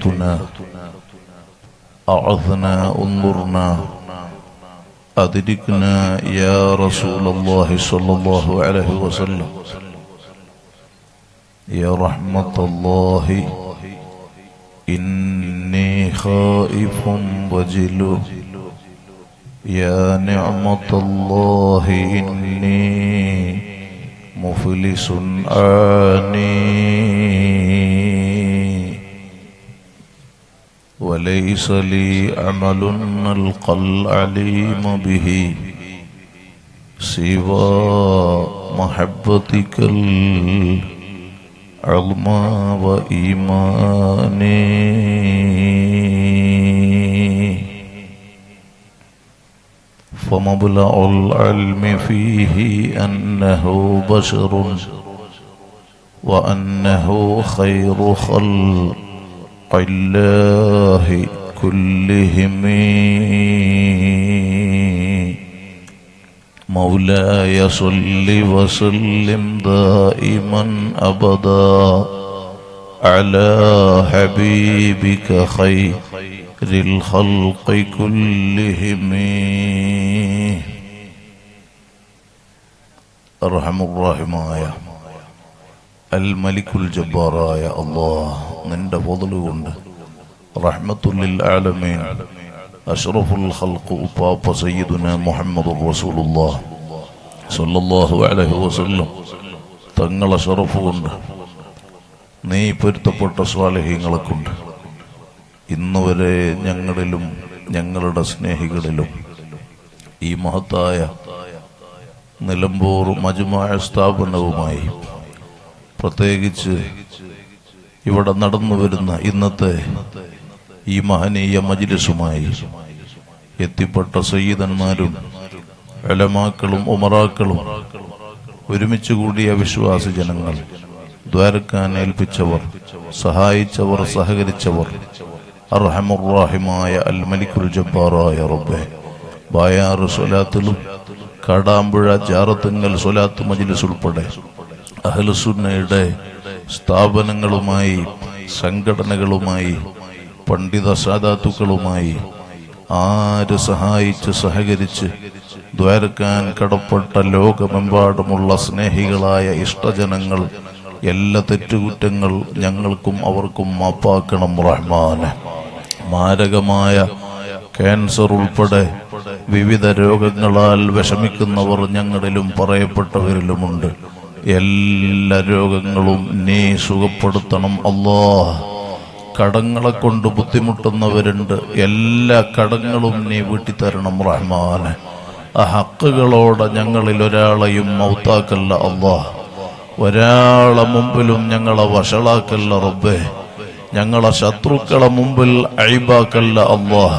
شيختنا أعذنا انظرنا أدركنا يا رسول الله صلى الله عليه وسلم يا رحمة الله إني خائف وجل يا نعمة الله إني مفلس آني وليس لي عمل نلقى العليم به سوى محبتك العظمى وإيماني فمبلغ العلم فيه أنه بشر وأنه خير خلق الله كلهم مولاي صل وسلم دائما أبدا على حبيبك خير الخلق كلهم أرحم الراحمين الملك الجبار يا الله نند فضله رحمة للعالمين أشرف الخلق بابا سيدنا محمد رسول الله صلى الله عليه وسلم തങ്ങള ശറഫ് കൊണ്ട് നീ പൊരുത്തപ്പെട്ട സ്വാലിഹീങ്ങളെ കൊണ്ട് ഇന്നുവരെ ഞങ്ങളിലും ഞങ്ങളുടെ സ്നേഹികളിലും ഈ മഹത്തായ നിലമ്പൂർ മജ്മുഅ സ്ഥാപനവുമായി പ്രത്യേകിച്ച് ഇവിടെ നടന്നു വരുന്ന ഇന്നത്തെ ഈ മഹനീയ മജ്ലിസുമായി എത്തിപ്പെട്ട സയ്യിദന്മാരും ഉലമാക്കളും ഉമറാക്കളും ഒരുമിച്ച് കൂടിയ വിശ്വാസി ജനങ്ങൾ ദ്വാരക്കാൻ ഏൽപ്പിച്ചവർ സഹായിച്ചവർ സഹകരിച്ചവർ അർഹമുർ റഹീമായ അൽ മലിക്കുൽ ജബ്ബാറായ റബ്ബേ ബായാർ സ്വലാത്തിലും കാടാമ്പുഴ ജാറത്തുങ്കൽ സ്വലാത്ത് മജ്ലിസ് ഉൾപ്പെടെ അഹ്ലുസുന്നയുടെ സ്ഥാപനങ്ങളുമായി സംഘടനകളുമായി പണ്ഡിത സാദാത്തുക്കളുമായി ആര് സഹായിച്ച് സഹകരിച്ച് ദ്വാരക്കാൻ കടപ്പെട്ട ലോകമെമ്പാടുമുള്ള സ്നേഹികളായ ഇഷ്ടജനങ്ങൾ എല്ലാ തെറ്റുകുറ്റങ്ങൾ ഞങ്ങൾക്കും അവർക്കും മാപ്പാക്കണം റഹ്മാനെ. മാരകമായ ക്യാൻസർ ഉൾപ്പെടെ വിവിധ രോഗങ്ങളാൽ വിഷമിക്കുന്നവർ ഞങ്ങളിലും പറയപ്പെട്ടവരിലുമുണ്ട്. എല്ലാ രോഗങ്ങളും നീ സുഖപ്പെടുത്തണം അല്ലാഹ്. കടങ്ങളെ കൊണ്ട് ബുദ്ധിമുട്ടുന്നവരുണ്ട്, എല്ലാ കടങ്ങളും നീ വീട്ടിത്തരണം റഹ്മാനെ. ആ ഹക്കുകളോടെ ഞങ്ങളിൽ ഒരാളെയും മൗത്താക്കല്ല അല്ലാഹ്. ഒരാളെ മുമ്പിലും ഞങ്ങളെ വഷളാക്കല്ല റബ്ബേ. ഞങ്ങളെ ശത്രുക്കളെ മുമ്പിൽ അയ്ബാക്കല്ല അല്ലാഹ്.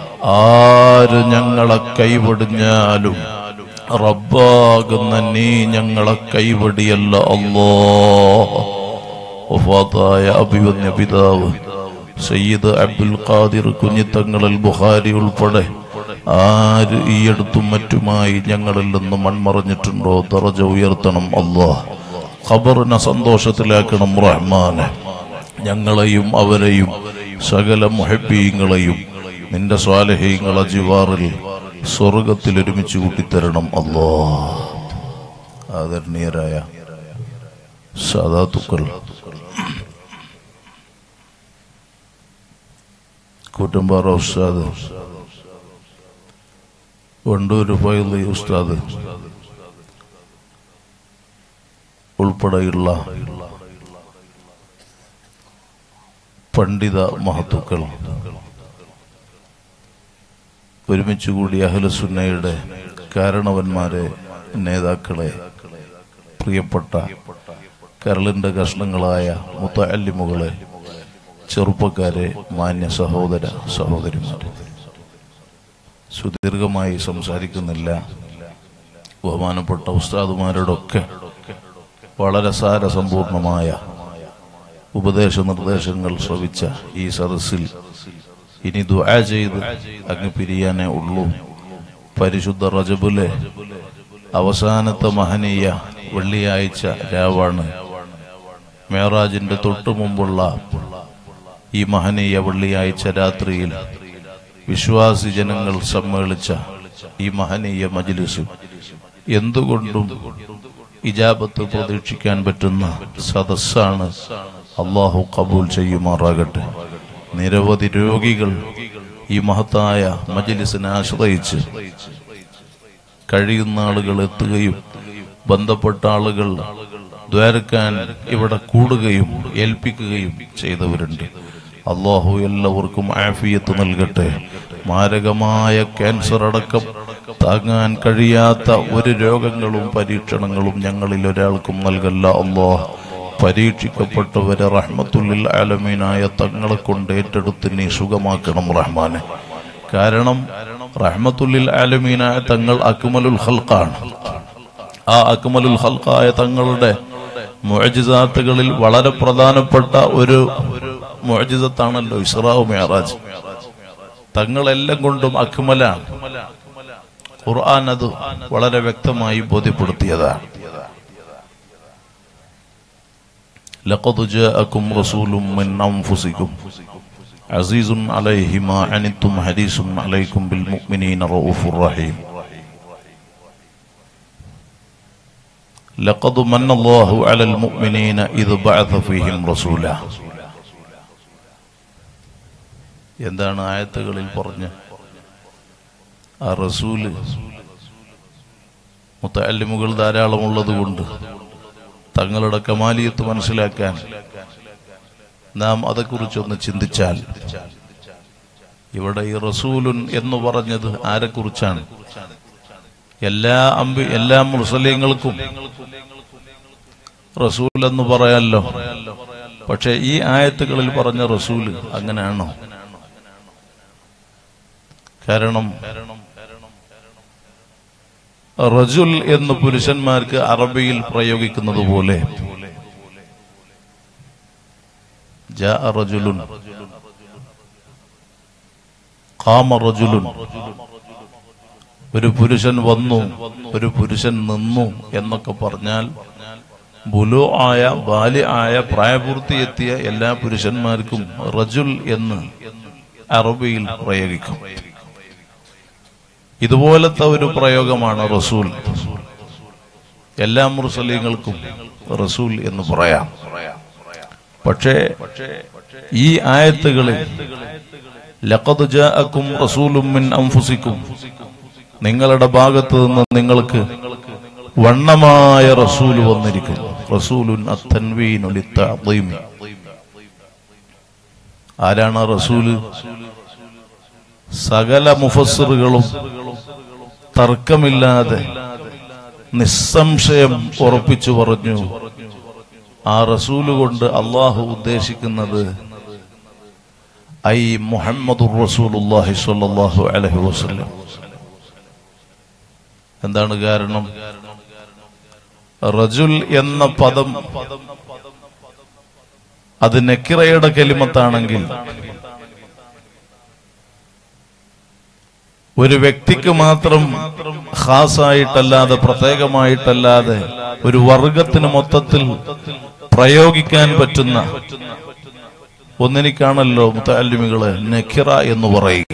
ആര് ഞങ്ങളെ കൈവടിഞ്ഞാലും റബ്ബാകുന്ന നീ ഞങ്ങളെ കൈവടിയല്ല അല്ലാഹ്. വഫാത്തായ അഭിവന്യ പിതാവ് സയ്യിദ് അബ്ദുൽ ഖാദിർ കുഞ്ഞിത്തങ്ങൾ അൽ ബുഖാരി ഉൾപ്പെടെ ആര് ഈ അടുത്തും മറ്റുമായി ഞങ്ങളിൽ നിന്ന് മൺമറഞ്ഞിട്ടുണ്ടോ ദറജ ഉയർത്തണം അല്ലാഹ്. ഖബറിനെ സന്തോഷത്തിലാക്കണം റഹ്മാനെ. ഞങ്ങളെയും അവരെയും സകല മുഹബ്ബീങ്ങളെയും നിന്റെ സ്വാലിഹീങ്ങളെ ജിവാറിൽ സ്വർഗത്തിൽ ഒരുമിച്ച് കൂട്ടിത്തരണം അല്ലാഹ്. ആദരണീയരായ സാദാത്തുക്കൾ, കൂറ്റമ്പാറ ഉസ്താദ്, വണ്ടൂര് ഫൈളി ഉസ്താദ് ഉൾപ്പെടെയുള്ള പണ്ഡിത മഹത്തുക്കൾ, ഒരുമിച്ച് കൂടി അഹ്ലുസുന്നയുടെ കാരണവന്മാരെ, നേതാക്കളെ, പ്രിയപ്പെട്ട കരളിന്റെ കഷ്ണങ്ങളായ മുത്തഅല്ലിമുകളെ, ചെറുപ്പക്കാരെ, മാന്യ സഹോദര സഹോദരിമാരെ, സുദീർഘമായി സംസാരിക്കുന്നില്ല. ബഹുമാനപ്പെട്ട ഉസ്താദുമാരോടൊക്കെ വളരെ സാരസമ്പൂർണമായ ഉപദേശ നിർദ്ദേശങ്ങൾ ശ്രവിച്ച ഈ സദസ്സിൽ ഇനി ദുആ ചെയ്ത് അങ്ങ് പിരിയാനേ ഉള്ളൂ. പരിശുദ്ധ റജബിലെ അവസാനത്തെ മഹനീയ വെള്ളിയാഴ്ച രാവാണ്. മേറാജിന്റെ തൊട്ടു മുമ്പുള്ള ഈ മഹനീയ വെള്ളിയാഴ്ച രാത്രിയിൽ വിശ്വാസി ജനങ്ങൾ സമ്മേളിച്ച ഈ മഹനീയ മജ്ലിസ് എന്തുകൊണ്ടും ഇജാബത്ത് പ്രതീക്ഷിക്കാൻ പറ്റുന്ന സദസ്സാണ്. അല്ലാഹു ഖബൂൽ ചെയ്യുമാറാകട്ടെ. നിരവധി രോഗികൾ ഈ മഹത്തായ മജ്ലിസിനെ ആശ്രയിച്ച് കഴിയുന്ന ആളുകൾ എത്തുകയും ബന്ധപ്പെട്ട ആളുകൾ ദ്വാരക്കാൻ ഇവിടെ കൂടുകയും ഏൽപ്പിക്കുകയും ചെയ്തവരുണ്ട്. അല്ലാഹു എല്ലാവർക്കും ആഫിയത്ത് നൽകട്ടെ. മാരകമായ ക്യാൻസർ അടക്കം താങ്ങാൻ കഴിയാത്ത ഒരു രോഗങ്ങളും പരീക്ഷണങ്ങളും ഞങ്ങളിൽ ഒരാൾക്കും നൽകല്ല അല്ലാഹ്. പരീക്ഷിക്കപ്പെട്ടവരെ റഹ്മത്തുൽ ആലമീനായ തങ്ങളെ കൊണ്ട് ഏറ്റെടുത്ത് നീ സുഖമാക്കണം റഹ്മാനെ. കാരണം റഹ്മത്തുൽ ആലമീനായ തങ്ങൾ അക്മലുൽ ഖൽഖാണ്. ആ അക്മലുൽ ഖൽഖായ തങ്ങളുടെ മുഅ്ജിസാത്തുകളിൽ വളരെ പ്രധാനപ്പെട്ട ഒരു മുഅ്ജിസത്താണല്ലോ ഇസ്റാ മിഅ്റാജ്. തങ്ങളെല്ലാം കൊണ്ടും അക്മലാണ്. ഖുർആൻ അത് വളരെ വ്യക്തമായി ബോധ്യപ്പെടുത്തിയതാണ്. ലഖദ് ജാഅകും റസൂലും മിൻ അൻഫുസികും അസീസുൻ അലൈഹി മാ അനിത്തും ഹരീസുൻ അലൈക്കും ബിൽ മുഅ്മിനീന റഊഫുർ റഹീം. ലഖദ് മന്നല്ലാഹു അലൽ മുഅ്മിനീന ഇദ് ബഅസ ഫീഹിം റസൂലാ. എന്താണ് ആയത്തുകളിൽ പറഞ്ഞ ആ റസൂല്? മുതഅല്ലിമുകൾ ധാരാളമുള്ളത് കൊണ്ട് തങ്ങളുടെ കമാലിയത്ത് മനസ്സിലാക്കാൻ നാം അതേക്കുറിച്ചൊന്ന് ചിന്തിച്ചാൽ, ഇവിടെ ഈ റസൂലുൻ എന്ന് പറഞ്ഞത് ആരെക്കുറിച്ചാണ്? എല്ലാ മുർസലീങ്ങൾക്കും റസൂൽ എന്ന് പറയാലോ. പക്ഷെ ഈ ആയത്തുകളിൽ പറഞ്ഞ റസൂല് അങ്ങനെയാണോ? കാരണം റജുൽ എന്ന് പുരുഷന്മാർക്ക് അറബിയിൽ പ്രയോഗിക്കുന്നത് പോലെ ജാഅ റജുലുൻ, ഖാമ റജുലുൻ, ഒരു പുരുഷൻ വന്നു, ഒരു പുരുഷൻ നിന്നു എന്നൊക്കെ പറഞ്ഞാൽ ബുലു ആയ ബാലി ആയ പ്രായപൂർത്തിയെത്തിയ എല്ലാ പുരുഷന്മാർക്കും റജുൽ എന്ന് അറബിയിൽ പ്രയോഗിക്കും. ഇതുപോലത്തെ ഒരു പ്രയോഗമാണ് റസൂൽ. എല്ലാ മുർസലീങ്ങൾക്കും റസൂൽ എന്ന് പറയാം. പക്ഷേ ഈ ആയത്തുകളിൽ ലഖദ് ജാഅകും റസൂലും മിൻ അൻഫുസികും, നിങ്ങളുടെ ഭാഗത്ത് നിന്ന് നിങ്ങൾക്ക് വണ്ണമായ റസൂൽ വന്നിരിക്കുന്നു. റസൂലുൻ അത്തൻവീനു ലിത്തഅദീം. ആരാണ് റസൂല്? സകല മുഫസ്സിറുകളും തർക്കമില്ലാതെ നിസ്സംശയം ഉറപ്പിച്ചു പറഞ്ഞു, ആ റസൂല് കൊണ്ട് അള്ളാഹു ഉദ്ദേശിക്കുന്നത് ഐ മുഹമ്മദുർ റസൂലുള്ളാഹി സ്വല്ലല്ലാഹു അലൈഹി വസല്ലം. എന്താണ് കാരണം? റജുൽ എന്ന പദം അത് നക്കിറയുടെ കലിമത്താണെങ്കിൽ ഒരു വ്യക്തിക്ക് മാത്രം ഖാസായിട്ടല്ലാതെ പ്രത്യേകമായിട്ടല്ലാതെ ഒരു വർഗത്തിന് മൊത്തത്തിൽ പ്രയോഗിക്കാൻ പറ്റുന്ന ഒന്നിനിക്കാണല്ലോ മുതഅല്ലിമുകളെ നക്കിറ എന്ന് പറയുക.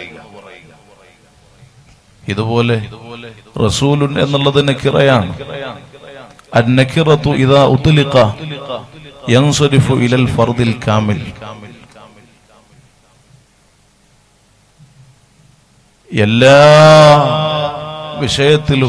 ഇതുപോലെ റസൂലുൻ എന്നുള്ളത് നക്കിറയാണ്. അൻ-നക്കിറതു ഇദാ ഉത്ലിഖ യൻസരിഫു ഇലൽ ഫർദിൽ കാമിൽ. എല്ലാ വിഷയത്തിലും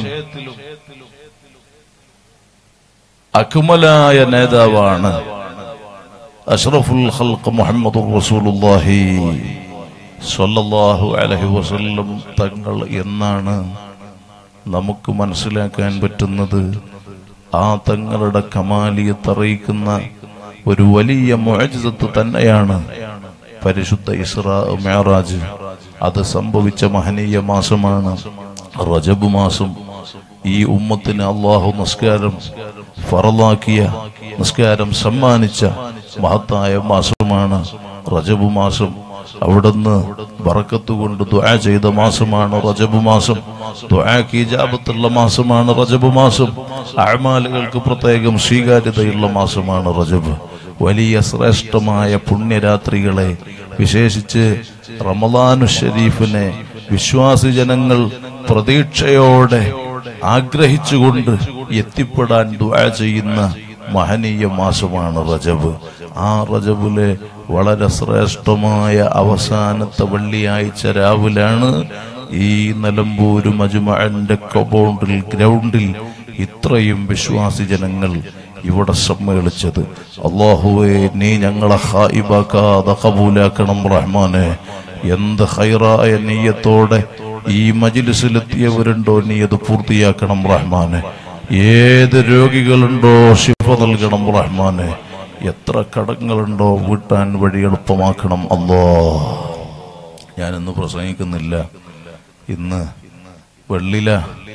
അക്മലായ നേതാവാണ് അഷ്റഫുൽ ഖൽഖ് മുഹമ്മദുർ റസൂലുള്ളാഹി സ്വല്ലല്ലാഹു അലൈഹി വസല്ലം തങ്ങൾ എന്നാണ് നമുക്ക് മനസ്സിലാക്കാൻ പറ്റുന്നത്. ആ തങ്ങളുടെ കമാലിയത്ത് അറിയിക്കുന്ന ഒരു വലിയ മുഅ്ജിസത്ത് തന്നെയാണ് പരിശുദ്ധ ഇസ്റാ മിഅ്റാജ്. അത് സംഭവിച്ച മഹനീയ മാസമാണ് റജബ് മാസം. ഈ ഉമ്മത്തിന് അല്ലാഹു നിസ്കാരം ഫറളാക്കിയ, നിസ്കാരം സമ്മാനിച്ച മഹത്തായ മാസമാണ് റജബ് മാസം. അവിടുന്ന് ബറക്കത്ത് കൊണ്ട് ദുആ ചെയ്ത മാസമാണ് റജബ് മാസം. ദുആക്ക് ഇജാബത്തുള്ള മാസമാണ് റജബ് മാസം. അഅമാലുകൾക്ക് പ്രത്യേകം സ്വീകാര്യതയുള്ള മാസമാണ് റജബ്. വലിയ ശ്രേഷ്ഠമായ പുണ്യരാത്രികളെ, വിശേഷിച്ച് റമളാനു ഷരീഫിനെ വിശ്വാസി ജനങ്ങൾ പ്രതീക്ഷയോടെ ആഗ്രഹിച്ചുകൊണ്ട് എത്തിപ്പെടാൻ ദുആ ചെയ്യുന്ന മഹനീയ മാസമാണ് റജബ്. ആ റജബിലെ വളരെ ശ്രേഷ്ഠമായ അവസാനത്തെ വെള്ളിയാഴ്ച രാവിലാണ് ഈ നിലമ്പൂര് മജ്മഅന്റെ കോമ്പൗണ്ടിൽ, ഗ്രൗണ്ടിൽ ഇത്രയും വിശ്വാസി ജനങ്ങൾ ഇവിടെ സമ്മേളിച്ചത്. അല്ലാഹുവേ, നീ ഞങ്ങളെ ഖായിബാക്കാതെ ഖബൂലാക്കണം റഹ്മാനെ. എന്ത് ഖൈറായ നിയ്യത്തോടെ ഈ മജ്ലിസിലെത്തിയവരുണ്ടോ നീ അത് പൂർത്തിയാക്കണം റഹ്മാനെ. ഏത് രോഗികളുണ്ടോ ശിഫ നൽകണം റഹ്മാനെ. എത്ര കടങ്ങളുണ്ടോ വീട്ടാൻ വഴി എളുപ്പമാക്കണം അല്ലാഹ്. ഞാനിന്ന് പ്രസംഗിക്കുന്നില്ല. ഇന്ന് വെള്ളില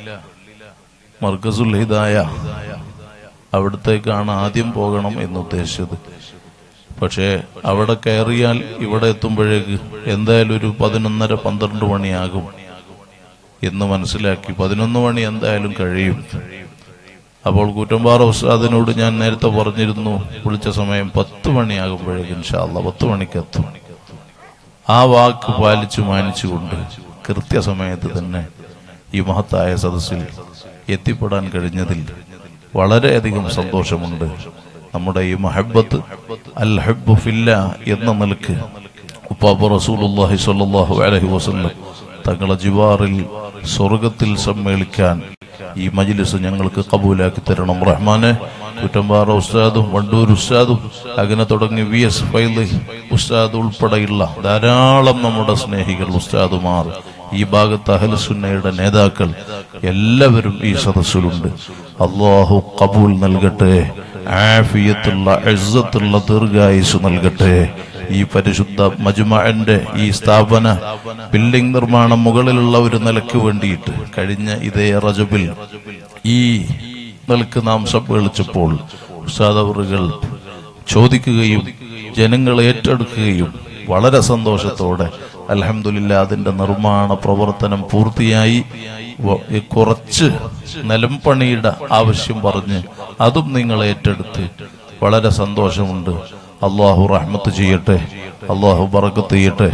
മർകസുൽ ഹിദായ അവിടത്തേക്കാണ് ആദ്യം പോകണം എന്നുദ്ദേശിച്ചത്. പക്ഷേ അവിടെ കയറിയാൽ ഇവിടെ എത്തുമ്പോഴേക്ക് എന്തായാലും ഒരു 11:30-12 മണിയാകും എന്ന് മനസ്സിലാക്കി. 11 മണി എന്തായാലും കഴിയും. അപ്പോൾ കൂറ്റമ്പാറ ഉസ്താദിനോട് ഞാൻ നേരത്തെ പറഞ്ഞിരുന്നു, വിളിച്ച സമയം 10 മണിയാകുമ്പോഴേക്കും ഇൻഷാ അല്ലാഹ് 10 മണിക്ക് എത്തും. ആ വാക്ക് പാലിച്ചു മാനിച്ചുകൊണ്ട് കൃത്യസമയത്ത് തന്നെ ഈ മഹത്തായ സദസ്സിൽ എത്തിപ്പെടാൻ കഴിഞ്ഞതിൽ വളരെയധികം സന്തോഷമുണ്ട്. നമ്മുടെ ഈ മഹബ്ബത്ത് അൽ ഹബ്ബു ഫില്ലാ എന്ന നിലക്ക് ഉപ്പാപ്പ റസൂലുള്ളാഹി സ്വല്ലല്ലാഹു അലൈഹി വസല്ലം തങ്ങളുടെ ജിവാറിൽ സ്വർഗത്തിൽ സമ്മേളിക്കാൻ ഈ മജ്ലിസ് ഞങ്ങൾക്ക് കബൂലാക്കി തരണം റഹ്മാനെ. കുറ്റമ്പാറ ഉസ്താദും വണ്ടൂർ ഉസ്താദും അങ്ങനെ തുടങ്ങി VS ഫൈളി ഉസ്താദ് ഉൾപ്പെടെയുള്ള ധാരാളം നമ്മുടെ സ്നേഹികൾ, ഉസ്താദുമാർ, ഈ ഭാഗത്ത് അഹ്ലുസുന്നയുടെ നേതാക്കൾ എല്ലാവരും ഈ സദസ്സിലുണ്ട്. അല്ലാഹു ഖബൂൽ നൽകട്ടെ, ആഫിയത്തുള്ള ഇസ്സത്തുള്ള ദീർഘായുസ് നൽകട്ടെ. ഈ പരിശുദ്ധ മജ്മഅന്റെ ഈ സ്ഥാപന ബിൽഡിംഗ് നിർമ്മാണം മുകളിലുള്ള ഒരു നിലയ്ക്ക് വേണ്ടിയിട്ട് കഴിഞ്ഞ ഇതേ റജബിൽ ഈ നിലക്ക് നാം സമ്മേളിച്ചപ്പോൾ ഉസ്താദ് അവറുകൾ ചോദിക്കുകയും ജനങ്ങൾ ഏറ്റെടുക്കുകയും വളരെ സന്തോഷത്തോടെ അൽഹംദുലില്ലാഹ് അതിന്റെ നിർമ്മാണ പ്രവർത്തനം പൂർത്തിയായി. കുറച്ച് നിലംപണിയുടെ ആവശ്യം പറഞ്ഞ് അതും നിങ്ങൾ ഏറ്റെടുത്ത് വളരെ സന്തോഷമുണ്ട്. അല്ലാഹു റഹ്മത്ത് ചെയ്യട്ടെ, അല്ലാഹു ബറക്കത്ത് ചെയ്യട്ടെ.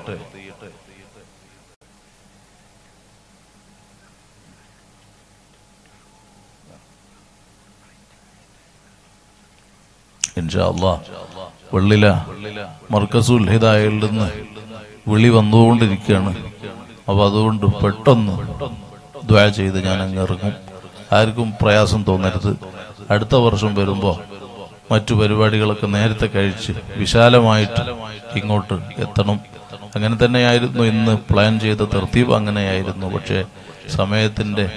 ഇൻഷാ അല്ലാഹ് വെള്ളില മർകസുൽ ഹിദായയിൽ നിന്ന് വിളി വന്നുകൊണ്ടിരിക്കുകയാണ്. അപ്പൊ അതുകൊണ്ട് പെട്ടെന്ന് ദുആ ചെയ്ത് ഞാൻ അങ്ങ് ഇറങ്ങും. ആർക്കും പ്രയാസം തോന്നരുത്. അടുത്ത വർഷം വരുമ്പോൾ മറ്റു പരിപാടികളൊക്കെ നേരത്തെ കഴിച്ച് വിശാലമായിട്ട് ഇങ്ങോട്ട് എത്തണം. അങ്ങനെ തന്നെയായിരുന്നു ഇന്ന് പ്ലാൻ ചെയ്ത തർത്തീബ്, അങ്ങനെയായിരുന്നു. പക്ഷേ സമയത്തിന്റെ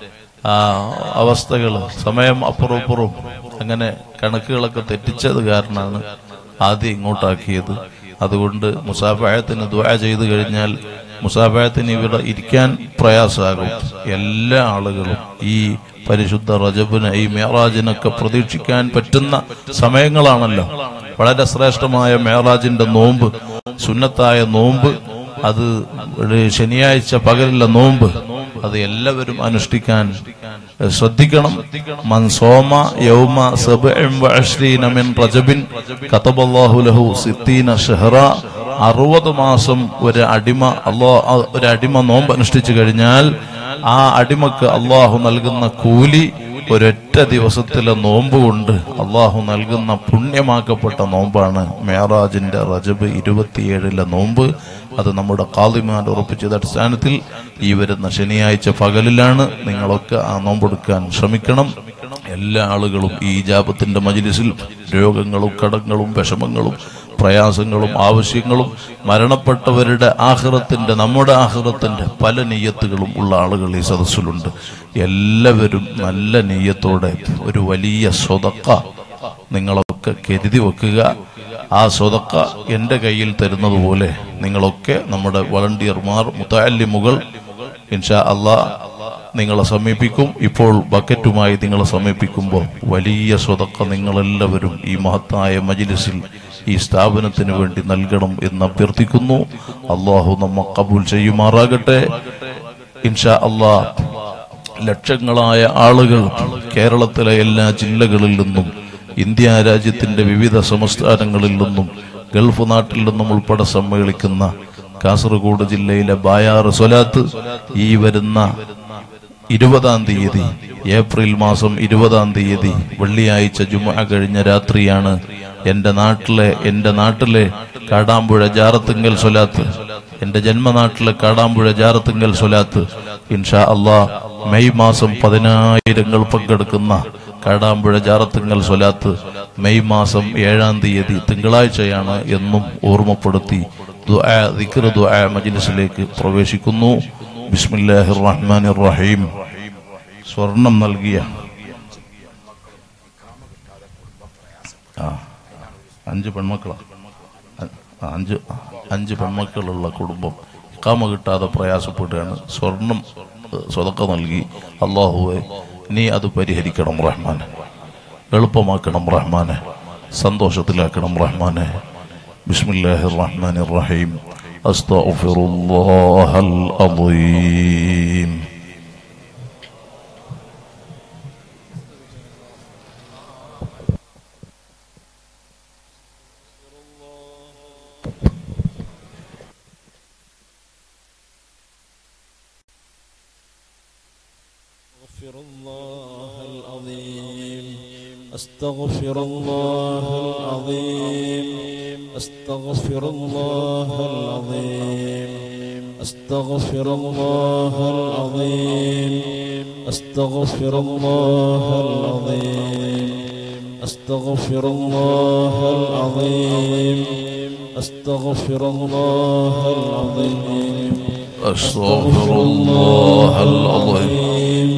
അവസ്ഥകൾ, സമയം അപ്പുറം ഇപ്പുറവും അങ്ങനെ കണക്കുകളൊക്കെ തെറ്റിച്ചത് കാരണമാണ് ആദ്യം ഇങ്ങോട്ടാക്കിയത്. അതുകൊണ്ട് മുസാഫഹത്തിന് ദുആ ചെയ്തു കഴിഞ്ഞാൽ മുസാഫഹത്തിന് ഇവിടെ ഇരിക്കാൻ പ്രയാസമാകും. എല്ലാ ആളുകളും ഈ പരിശുദ്ധ റജബിന്, ഈ മെഹറാജിനൊക്കെ പ്രതീക്ഷിക്കാൻ പറ്റുന്ന സമയങ്ങളാണല്ലോ. വളരെ ശ്രേഷ്ഠമായ മെഹറാജിന്റെ നോമ്പ്, സുന്നത്തായ നോമ്പ്, അത് ശനിയാഴ്ച പകലുള്ള നോമ്പ്, അത് എല്ലാവരും അനുഷ്ഠിക്കാൻ ശ്രദ്ധിക്കണം. മൻ സോമ യൗമ 27 മിൻ റജബിൻ കതബല്ലാഹു ലഹു 60 ശഹറ. 60 മാസം ഒരു അടിമ നോമ്പ് അനുഷ്ഠിച്ചു കഴിഞ്ഞാൽ ആ അടിമക്ക് അള്ളാഹു നൽകുന്ന കൂലി ഒരൊറ്റ ദിവസത്തിലെ നോമ്പ് കൊണ്ട് അള്ളാഹു നൽകുന്ന പുണ്യമാക്കപ്പെട്ട നോമ്പാണ് മെഹറാജിന്റെ റജബ് 27 നോമ്പ്. അത് നമ്മുടെ ഖാദിമാൻ ഉറപ്പിച്ചത് അടിസ്ഥാനത്തിൽ ഈ വരുന്ന ശനിയാഴ്ച പകലിലാണ്. നിങ്ങളൊക്കെ ആ നോമ്പെടുക്കാൻ ശ്രമിക്കണം. എല്ലാ ആളുകളും ഈ ഇജാബത്തിന്റെ മജ്ലിസിൽ രോഗങ്ങളും കടങ്ങളും വിഷമങ്ങളും പ്രയാസങ്ങളും ആവശ്യങ്ങളും മരണപ്പെട്ടവരുടെ ആഖിറത്തിന്റെ, നമ്മുടെ ആഖിറത്തിന്റെ പല നിയ്യത്തുകളും ഉള്ള ആളുകൾ ഈ സദസ്സിലുണ്ട്. എല്ലാവരും നല്ല നിയ്യത്തോടെ ഒരു വലിയ സ്വതക്ക നിങ്ങളൊക്കെ കരുതി വെക്കുക. ആ സ്വതക്ക എൻ്റെ കയ്യിൽ തരുന്നത് പോലെ നിങ്ങളൊക്കെ നമ്മുടെ വളണ്ടിയർമാർ, മുതഅല്ലിമുകൾ ഇൻഷാ അല്ലാഹ് നിങ്ങളെ സമീപിക്കും. ഇപ്പോൾ ബക്കറ്റുമായി നിങ്ങളെ സമീപിക്കുമ്പോൾ വലിയ സ്വതക്ക നിങ്ങളെല്ലാവരും ഈ മഹത്തായ മജ്ലിസിൽ ഈ സ്ഥാപനത്തിന് വേണ്ടി നൽകണം എന്ന് അഭ്യർത്ഥിക്കുന്നു. അല്ലാഹു നമ്മെ ഖബൂൽ ചെയ്യുമാറാകട്ടെ. ഇൻഷാ അല്ലാഹ് ലക്ഷങ്ങളായ ആളുകൾ കേരളത്തിലെ എല്ലാ ജില്ലകളിൽ നിന്നും ഇന്ത്യ രാജ്യത്തിന്റെ വിവിധ സംസ്ഥാനങ്ങളിൽ നിന്നും ഗൾഫ് നാട്ടിൽ നിന്നും ഉൾപ്പെടെ സമ്മേളിക്കുന്ന കാസർഗോഡ് ജില്ലയിലെ ബായാർ സ്വലാത്ത് ഈ വരുന്ന 20-ാം തീയതി ഏപ്രിൽ മാസം 20-ാം തീയതി വെള്ളിയാഴ്ച ജുമുഅ കഴിഞ്ഞ രാത്രിയാണ് എന്റെ നാട്ടിലെ കാടാമ്പുഴ ജാറത്തുങ്കൽ സ്വലാത്ത്, എന്റെ ജന്മനാട്ടിലെ കാടാമ്പുഴ ജാറത്തുങ്കൽ സ്വലാത്ത്. ഇൻഷാ അല്ലാഹ് മെയ് മാസം 10,000 പങ്കെടുക്കുന്ന കാടാമ്പുഴ ജാറത്തുങ്കൽ സ്വലാത്ത് മെയ് മാസം 7-ാം തീയതി തിങ്കളാഴ്ചയാണ് എന്നും ഓർമ്മപ്പെടുത്തി ദുആ ദിക്ർ ദുആ മജ്ലിസിലേക്ക് പ്രവേശിക്കുന്നു. ബിസ്മില്ലാഹിർ റഹ്മാനിർ റഹീം. സ്വർണം നൽകിയ 5 പെൺമക്കളാണ്, 5 പെൺമക്കളുള്ള കുടുംബം ഇഖാമ കിട്ടാതെ പ്രയാസപ്പെടുകയാണ്. സ്വർണം സ്വതക്ക നൽകി. അല്ലാഹുവേ നീ അത് പരിഹരിക്കണം റഹ്മാനെ, എളുപ്പമാക്കണം റഹ്മാനെ, സന്തോഷത്തിലാക്കണം റഹ്മാനെ. ബിസ്മില്ലാഹിർ റഹ്മാനിർ റഹീം. അസ്തഗ്ഫിറുല്ലാഹൽ അദീം. أستغفر الله العظيم أستغفر الله العظيم أستغفر الله العظيم أستغفر الله العظيم أستغفر الله العظيم أستغفر الله العظيم أستغفر الله العظيم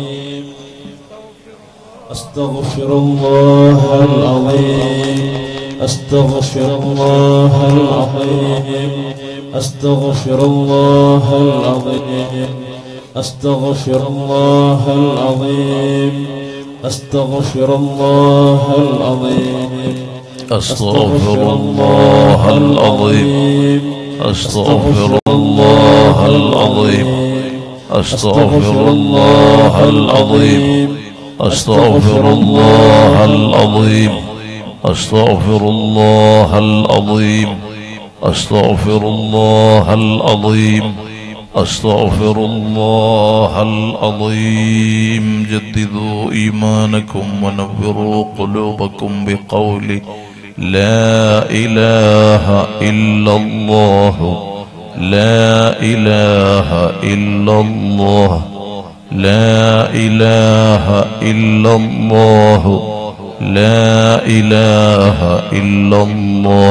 أستغفر الله العظيم أستغفر الله العظيم أستغفر الله العظيم أستغفر الله العظيم أستغفر الله العظيم أستغفر الله العظيم أستغفر الله العظيم أستغفر الله العظيم أستغفر الله العظيم أستغفر الله العظيم أستغفر الله العظيم أستغفر الله العظيم. جددوا إيمانكم ونوروا قلوبكم بقول لا إله إلا الله لا إله إلا الله لا إله إلا الله لا إله إلا الله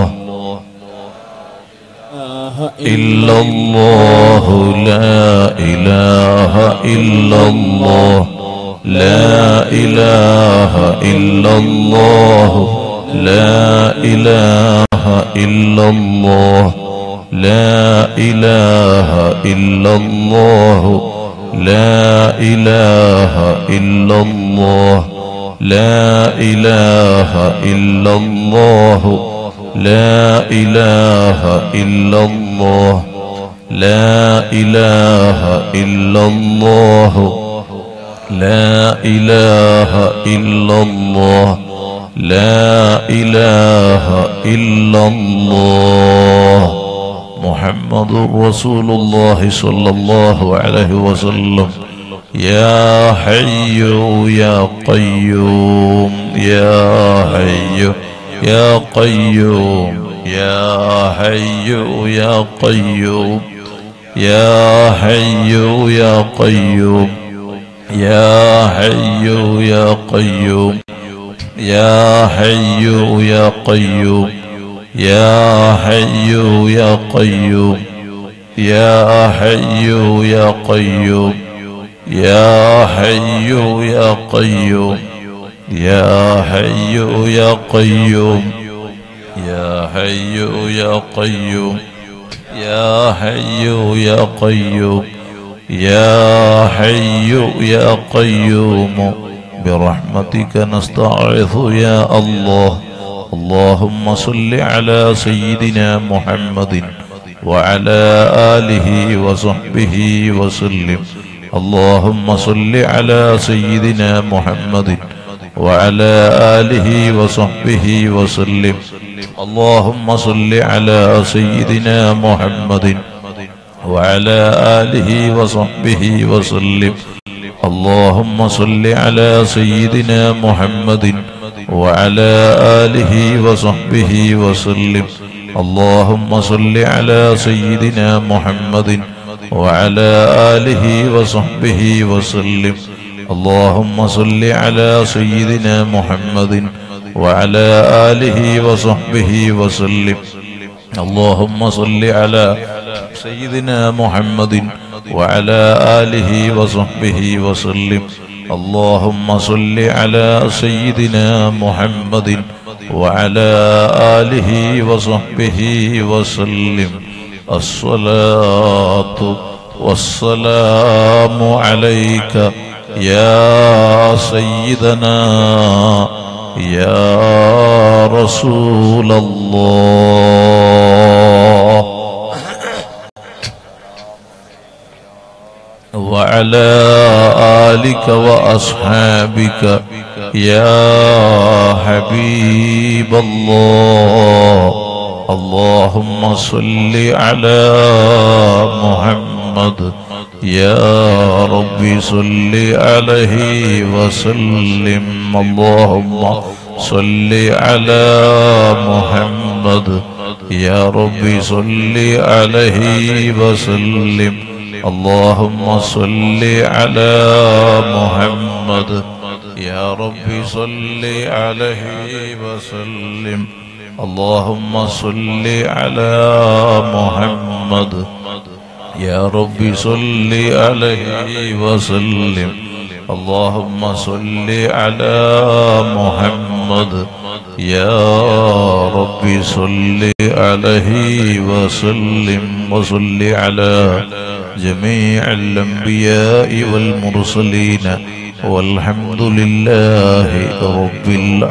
إلا الله لا إله إلا الله لا إله إلا الله لا إله إلا الله لا إله إلا الله لا إله إلا الله لا إله إلا الله لا إله إلا الله لا إله إلا الله لا إله إلا الله لا إله إلا الله محمد رسول الله صلى الله عليه وسلم. يا حي يا قيوم يا حي يا قيوم يا حي يا قيوم يا حي يا قيوم يا حي يا قيوم يا حي يا قيوم يا حي يا قيوم يا حي يا قيوم يا حي يا قيوم يا حي يا قيوم يا حي يا قيوم يا حي يا قيوم يا حي يا قيوم برحمتك نستعيذ يا الله. اللهم صل على سيدنا محمد وعلى آله وصحبه وسلم. اللهم صل على سيدنا محمد وعلى آله وصحبه وسلم. اللهم صل على سيدنا محمد وعلى آله وصحبه وسلم. اللهم صل على سيدنا محمد وعلى آله وصحبه وسلم. اللهم صل على سيدنا محمد وعلى آله وصحبه وسلم. اللهم صل على سيدنا محمد وعلى آله وصحبه وسلم. اللهم صل على سيدنا محمد وعلى آله وصحبه وسلم. اللهم صل على سيدنا محمد وعلى آله وصحبه وسلم. الصلاة والسلام عليك يا سيدنا يا رسول الله، وعلى آلك وأصحابك يا حبيب الله. اللهم صل على محمد يا ربي صل عليه وسلم. اللهم صل على محمد يا ربي صل عليه وسلم. اللهم صل على محمد يا ربي صل عليه وسلم. اللهم صل على محمد يا ربي صل عليه وسلم. اللهم صل على محمد يا ربي صل عليه وسلم. وصل على جميع الأنبياء والمرسلين والحمد لله رب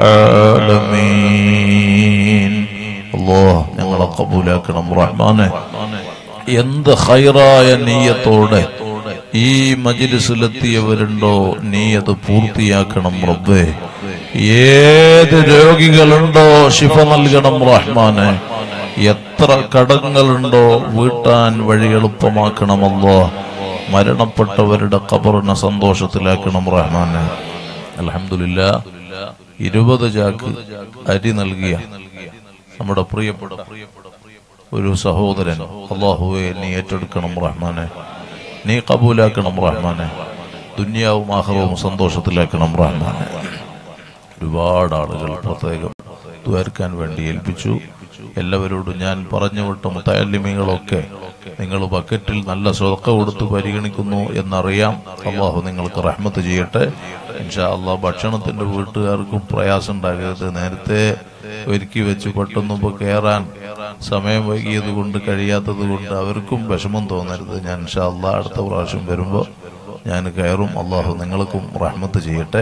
العالمين. الله ഞങ്ങളെ ഖബൂലാക്കണം റഹ്മാനെ. എന്ത് ഖൈറായ നിയ്യത്തോടെ ഈ മജ്ലിസിലെത്തിയവരുണ്ടോ നീ അത് പൂർത്തിയാക്കണം റബ്ബേ. ഏത് രോഗികളുണ്ടോ ശിഫ നൽകണം റഹ്മാനെ. എത്ര കടങ്ങളുണ്ടോ വീട്ടാൻ വഴി എളുപ്പമാക്കണം അല്ലാഹ്. മരണപ്പെട്ടവരുടെ ഖബറിനെ സന്തോഷത്തിലാക്കണം റഹ്മാനെ. അൽഹംദുലില്ലാഹ് 20 ചാക്ക് അരി നൽകിയ നമ്മുടെ പ്രിയപ്പെട്ട ഒരു സഹോദരൻ അല്ലാഹുവേ നീ ഏറ്റെടുക്കണം റഹ്മാനെ. നീ ഖബൂലാക്കണം റഹ്മാനെ. ദുനിയാവും ആഖിറവും സന്തോഷത്തിലാക്കണം റഹ്മാനെ. ഒരുപാട് ആളുകൾ പ്രത്യേകം ദുആർക്കാൻ വേണ്ടി ഏൽപ്പിച്ചു. എല്ലാവരോടും ഞാൻ പറഞ്ഞു വിട്ട മുതഅല്ലിമീങ്ങളൊക്കെ നിങ്ങൾ ബക്കറ്റിൽ നല്ല സ്വതക്ക കൊടുത്ത് പരിഗണിക്കുന്നു എന്നറിയാം. അല്ലാഹു നിങ്ങൾക്ക് റഹ്മത്ത് ചെയ്യട്ടെ ഇൻഷാ അല്ലാഹ്. ഭക്ഷണത്തിന്റെ വീട്ടുകാർക്കും പ്രയാസം ഉണ്ടാകരുത്. നേരത്തെ ഒരുക്കി വെച്ച് പെട്ടെന്ന് കയറാൻ സമയം വൈകിയത് കൊണ്ട് കഴിയാത്തത് കൊണ്ട് അവർക്കും വിഷമം തോന്നരുത്. ഞാൻ ഇൻഷാ അല്ലാഹ് അടുത്ത പ്രാവശ്യം വരുമ്പോൾ ഞാൻ കയറും. അല്ലാഹു നിങ്ങൾക്കും റഹ്മത്ത് ചെയ്യട്ടെ.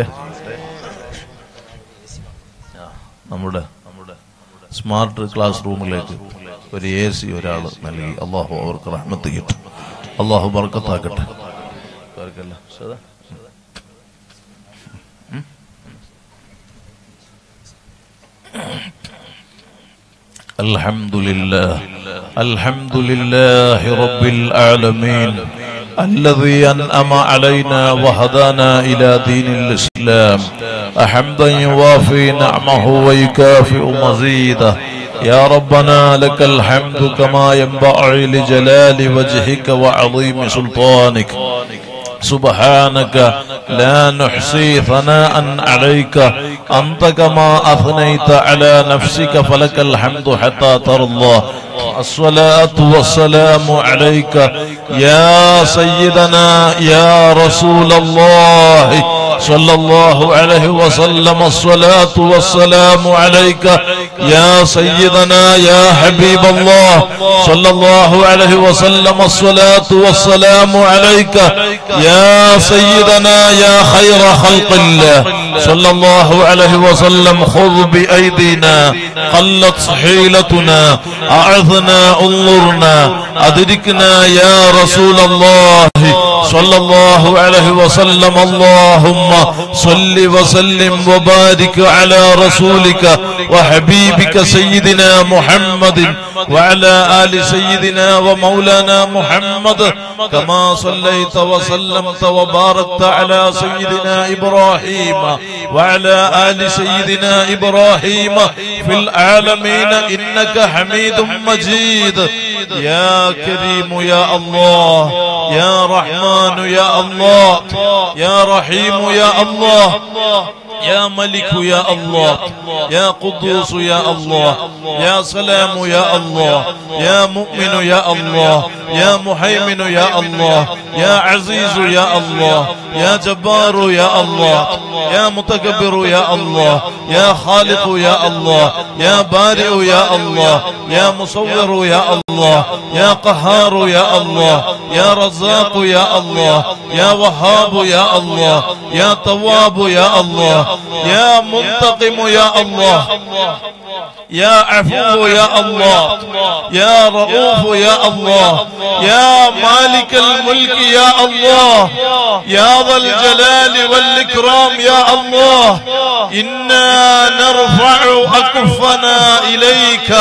നമ്മുടെ സ്മാർട്ട് ക്ലാസ് റൂമിലേക്ക് ഒരു AC ഒരാൾ നൽകി. അല്ലാഹു അവർക്ക് റഹ്മത്ത് ചെയ്യട്ടെ. അല്ലാഹു ബർക്കത്താക്കട്ടെ. الحمد لله رب العالمين الذي أنعم علينا وهدانا إلى دين الإسلام حمدا يوافي نعمه ويكافئ مزيده. يا ربنا لك الحمد كما ينبغي لجلال وجهك وعظيم سلطانك. سبحانك لا نحصي ثناء عليك أنت كما أثنيت على نفسك فلك الحمد حتى ترضى. الصلاة والسلام عليك يا سيدنا يا رسول الله صلى الله عليه وسلم. الصلاة والسلام عليك يا سيدنا يا حبيب الله صلى الله عليه وسلم الصلاة والسلام عليك يا سيدنا يا خير خلق الله صلى الله عليه وسلم خذ بأيدينا قلت حيلتنا أعذنا انظرنا أدركنا يا رسول الله صلى الله عليه وسلم اللهم صل وسلم وبارك على رسولك وحبيبك سيدنا محمد وعلى آل سيدنا ومولانا محمد كما صليت وسلمت وباركت على سيدنا إبراهيم وعلى آل سيدنا إبراهيم في العالمين إنك حميد مجيد يا كريم يا الله يا رحمن يا الله يا رحيم يا الله يا ملك يا الله يا قدوس يا الله يا سلام يا الله يا مؤمن يا الله يا محيمن يا الله يا عزيز يا الله يا جبار يا الله يا متكبر يا الله يا خالق يا الله يا بارئ يا الله يا مصور يا الله يا قهار يا الله يا رزاق يا الله يا وهاب يا الله يا تواب يا الله يا منتقم يا الله يا عفو يا الله يا رؤوف يا الله يا مالك الملك يا الله يا ذا الجلال والإكرام يا الله إنا نرفع أكفنا إليك